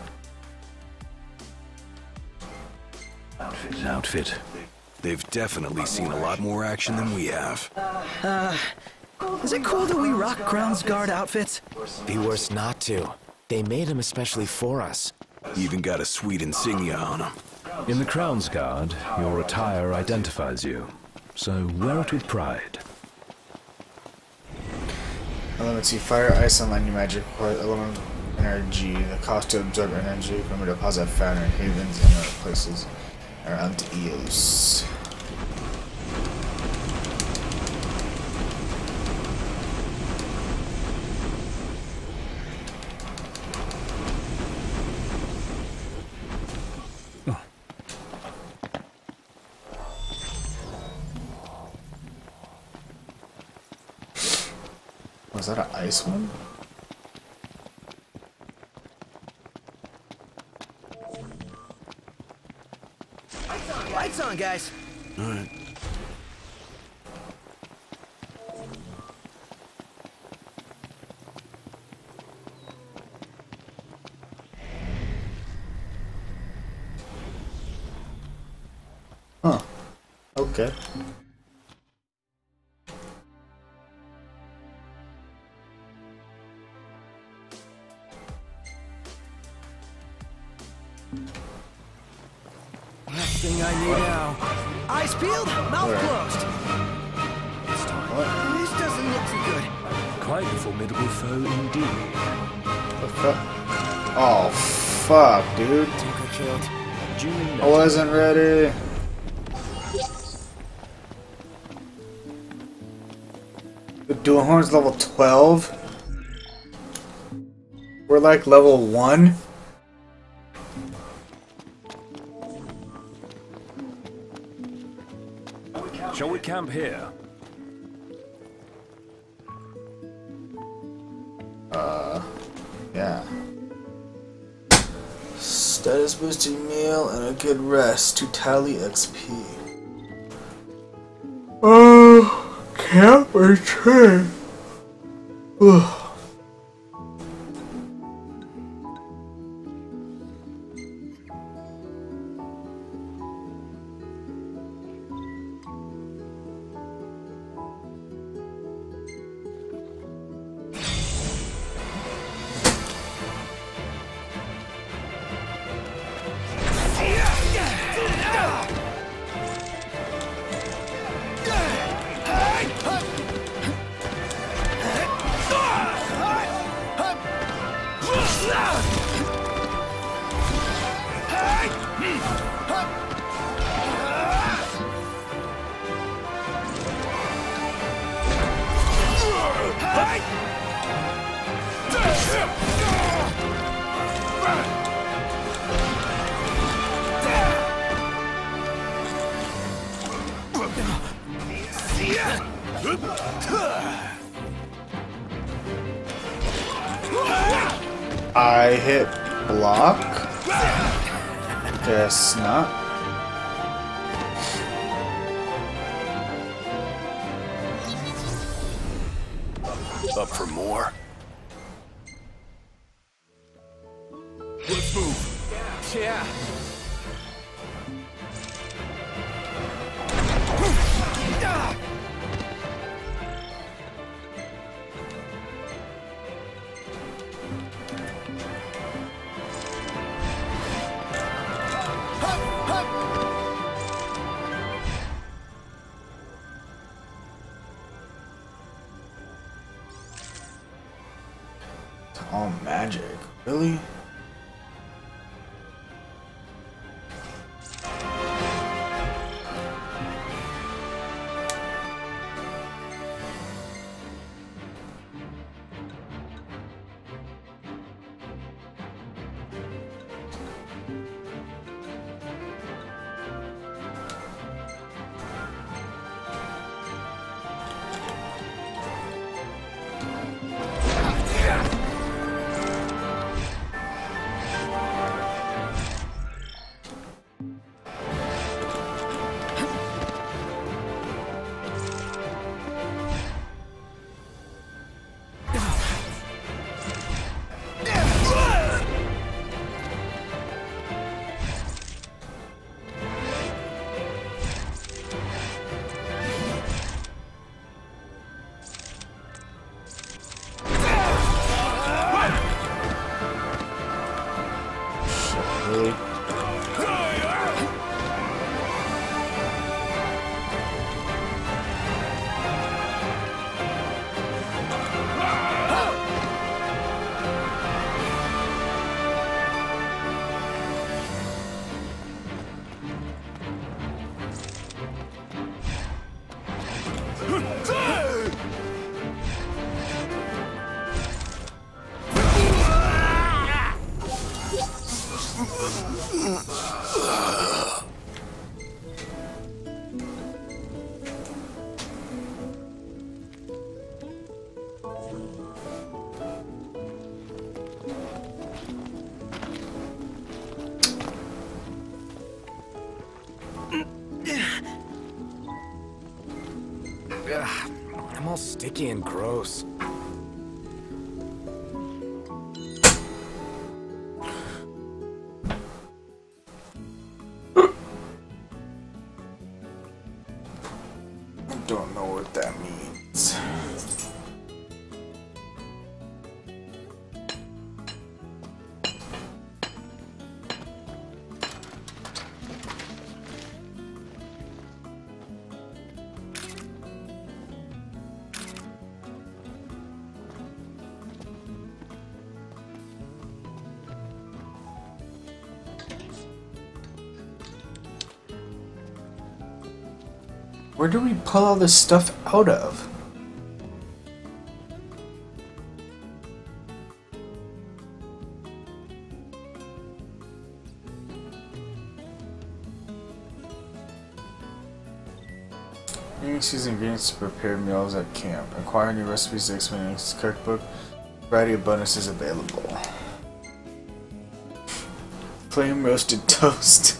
Outfit. They've definitely seen a lot more action than we have. Is it cool that we rock Crown's Guard outfits? Be worse not to. They made them especially for us. Even got a sweet insignia on them. In the Crown's Guard, your attire identifies you, so wear it with pride. Let's see. Fire, ice, and lightning magic. Element energy. The cost to absorb energy. Remember to deposit fire in havens and other places around Eos. Was that an ice one? Lights on, guys. All right. Huh. Okay. Last thing I need now. Eyes peeled, mouth closed. What? This doesn't look too good. Quite a formidable foe indeed. The fuck? Oh, fuck, dude. Tinker killed. I wasn't ready. The dual horns level 12? We're like level 1? Shall we camp here? Yeah. Status boosting meal and a good rest to tally XP. Oh, camp or train? Ugh. I hit block? Guess not. Up for more? Let's move. Yeah. All magic, really? Really? I'm all sticky and gross. Don't know what that means. Where do we pull all this stuff out of? Using ingredients to prepare meals at camp. Acquire new recipes, X-Men's cookbook. Variety of bonuses available. Flame roasted toast.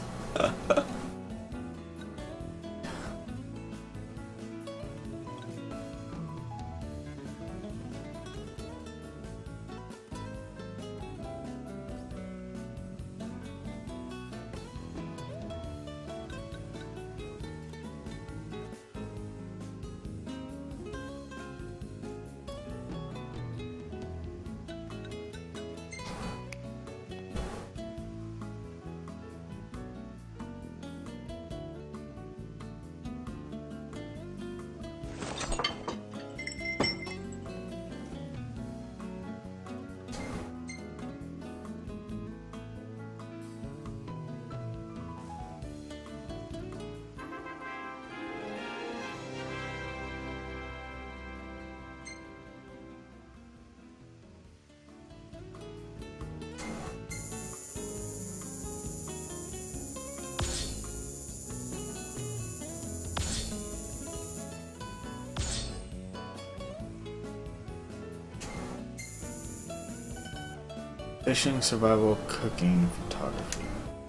Fishing, survival, cooking, photography.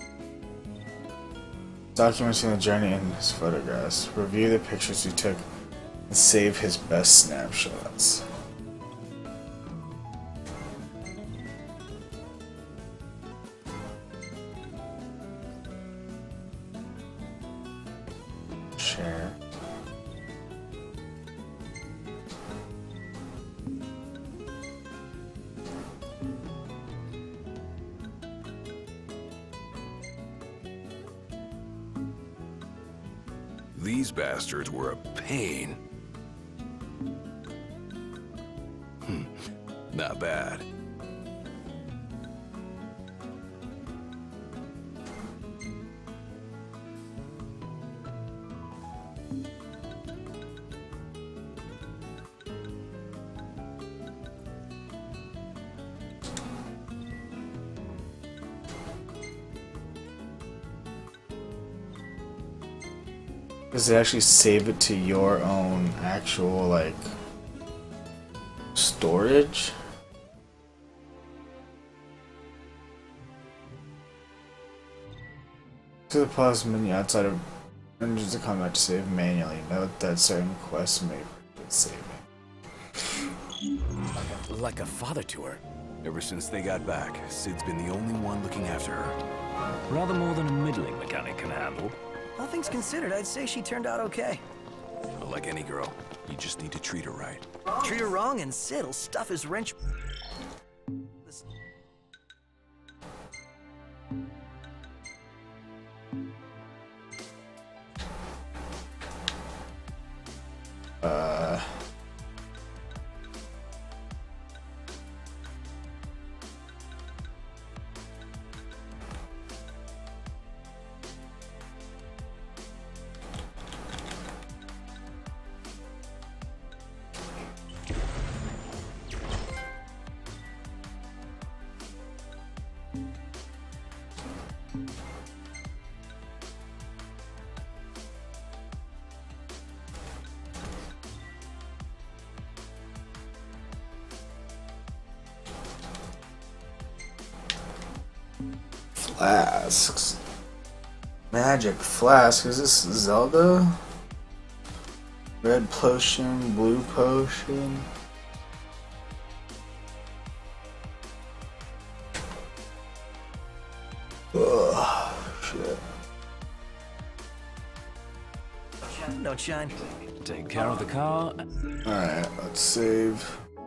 Documenting the journey in his photographs. Review the pictures he took and save his best snapshots. Share. These bastards were a pain. Not bad. Does it actually save it to your own actual, like, storage? To the pause menu outside of Engines of Combat to save manually. Note that certain quests may prohibit saving. Like a father to her. Ever since they got back, Sid's been the only one looking after her. Rather more than a middling mechanic can handle. All things considered, I'd say she turned out okay. But like any girl, you just need to treat her right. Treat her wrong and Sid'll stuff his wrench. Flasks. Magic flask. Is this Zelda? Red potion, blue potion. Ugh, shit. Don't shine. Take care of the car. Alright, let's save.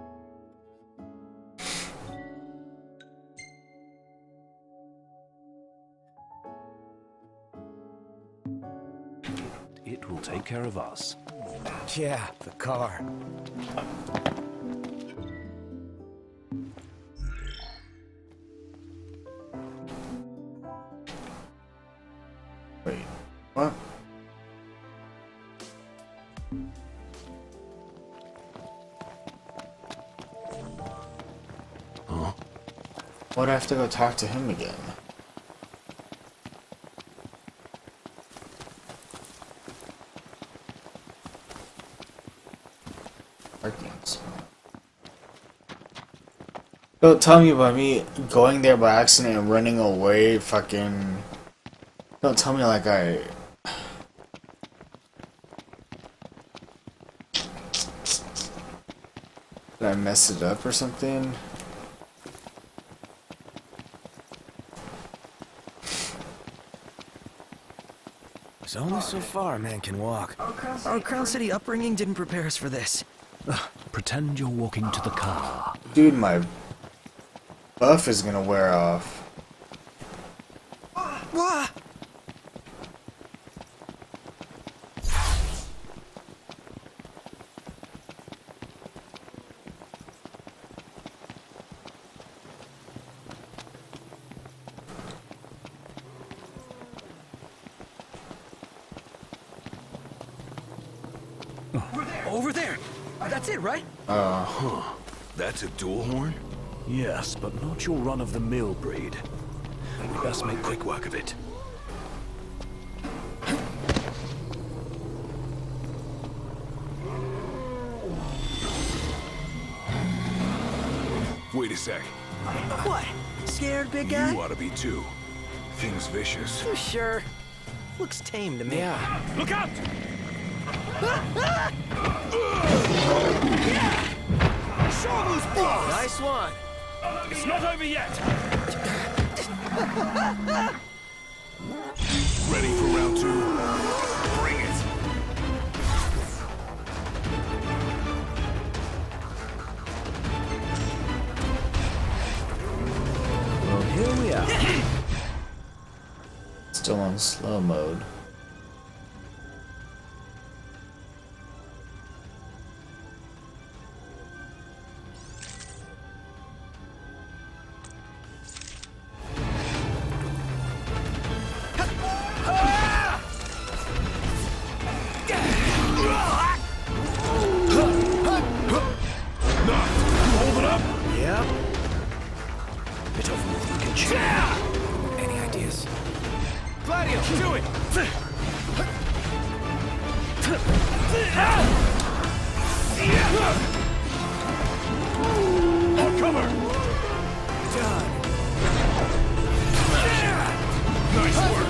It will take care of us. Yeah, the car. Wait, what? Huh? Why'd I have to go talk to him again? Don't tell me about me going there by accident and running away, fucking... Don't tell me like I... Did I mess it up or something? There's only so far a man can walk. Our Crown City upbringing didn't prepare us for this. Pretend you're walking to the car. Dude, my buff is gonna wear off. Wah! Over there! That's it, right? Huh. That's a dual horn? Yes, but not your run-of-the-mill breed. We best make quick work of it. Wait a sec. What? Scared, big guy? You ought to be too. Thing's vicious. You sure? Looks tame to me. Yeah. Look out! Show him who's boss! Nice one. It's not over yet. Ready for round 2? Bring it! Well, here we are. Still on slow mode. Any ideas? Gladio, do it! On cover! Done. Nice work!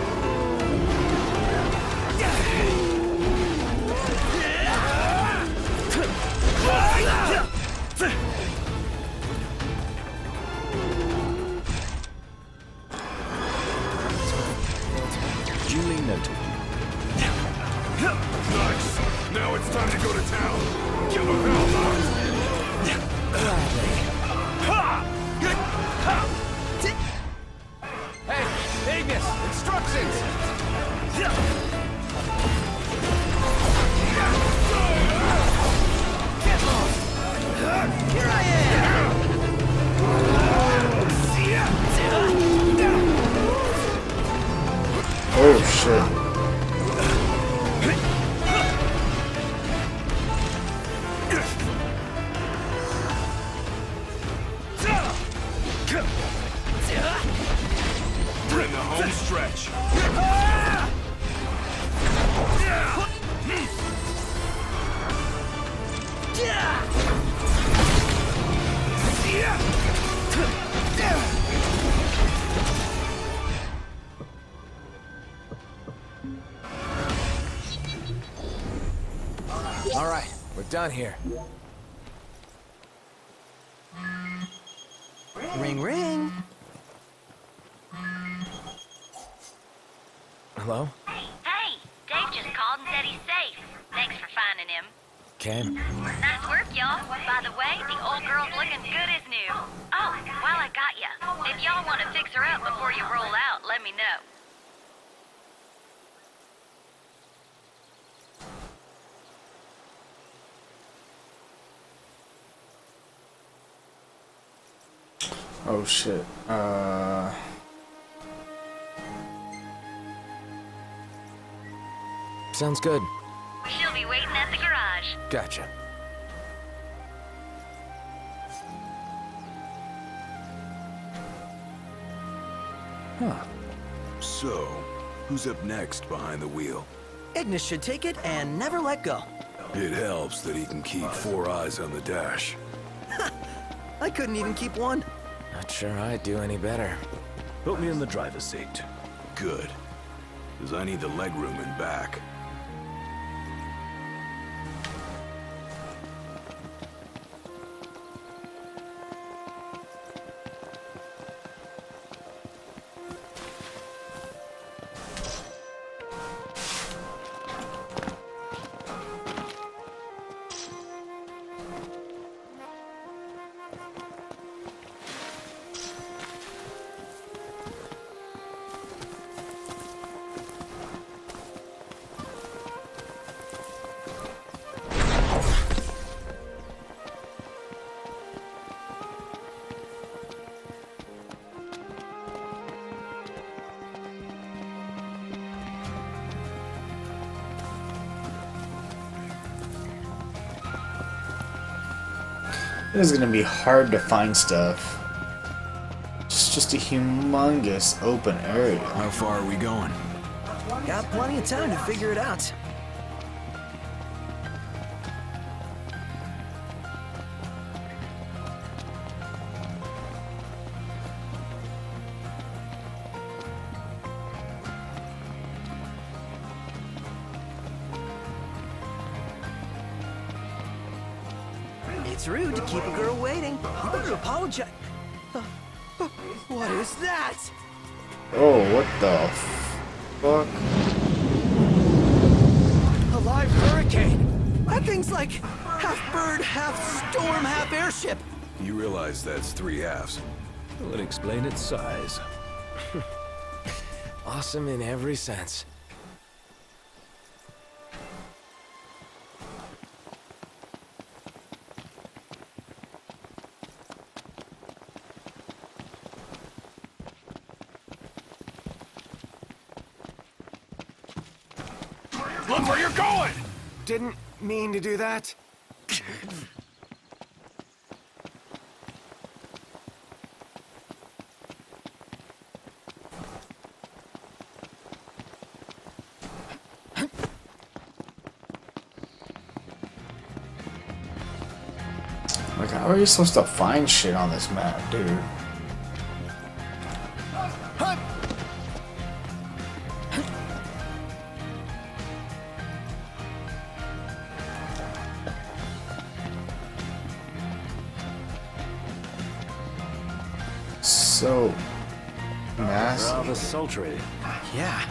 Duly noted. Nice! Now it's time to go to town! Give him hell, Hey, Ignis, instructions! Here I am! Oh shit. We're in the home stretch. All right, we're done here. Ring, ring. Hello? Hey, Dave just called and said he's safe. Thanks for finding him. Okay. Nice work, y'all. By the way, the old girl's looking good as new. Oh, while I got ya, if y'all want to fix her up before you roll out, let me know. Oh shit. Sounds good. She'll be waiting at the garage. Gotcha. Huh. So, who's up next behind the wheel? Ignis should take it and never let go. It helps that he can keep 4 eyes on the dash. I couldn't even keep one. Not sure I'd do any better. Put me in the driver's seat. Good. Because I need the legroom in back. It is gonna be hard to find stuff. It's just a humongous open area. How far are we going? Got plenty of time to figure it out. It's rude to keep a girl waiting. You better apologize. What is that? Oh, what the fuck? A live hurricane. That thing's like half bird, half storm, half airship. You realize that's 3 halves. Would explain its size. Awesome in every sense. Look where you're going! Didn't mean to do that. Like, how are you supposed to find shit on this map, dude? So massive. Rather sultry. Yeah.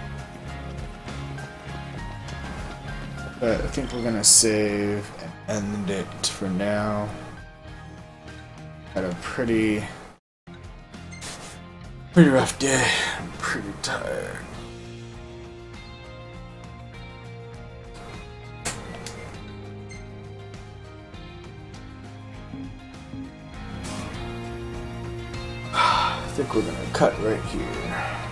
But I think we're gonna save and end it for now. Had a pretty rough day. I'm pretty tired. I think we're gonna cut right here.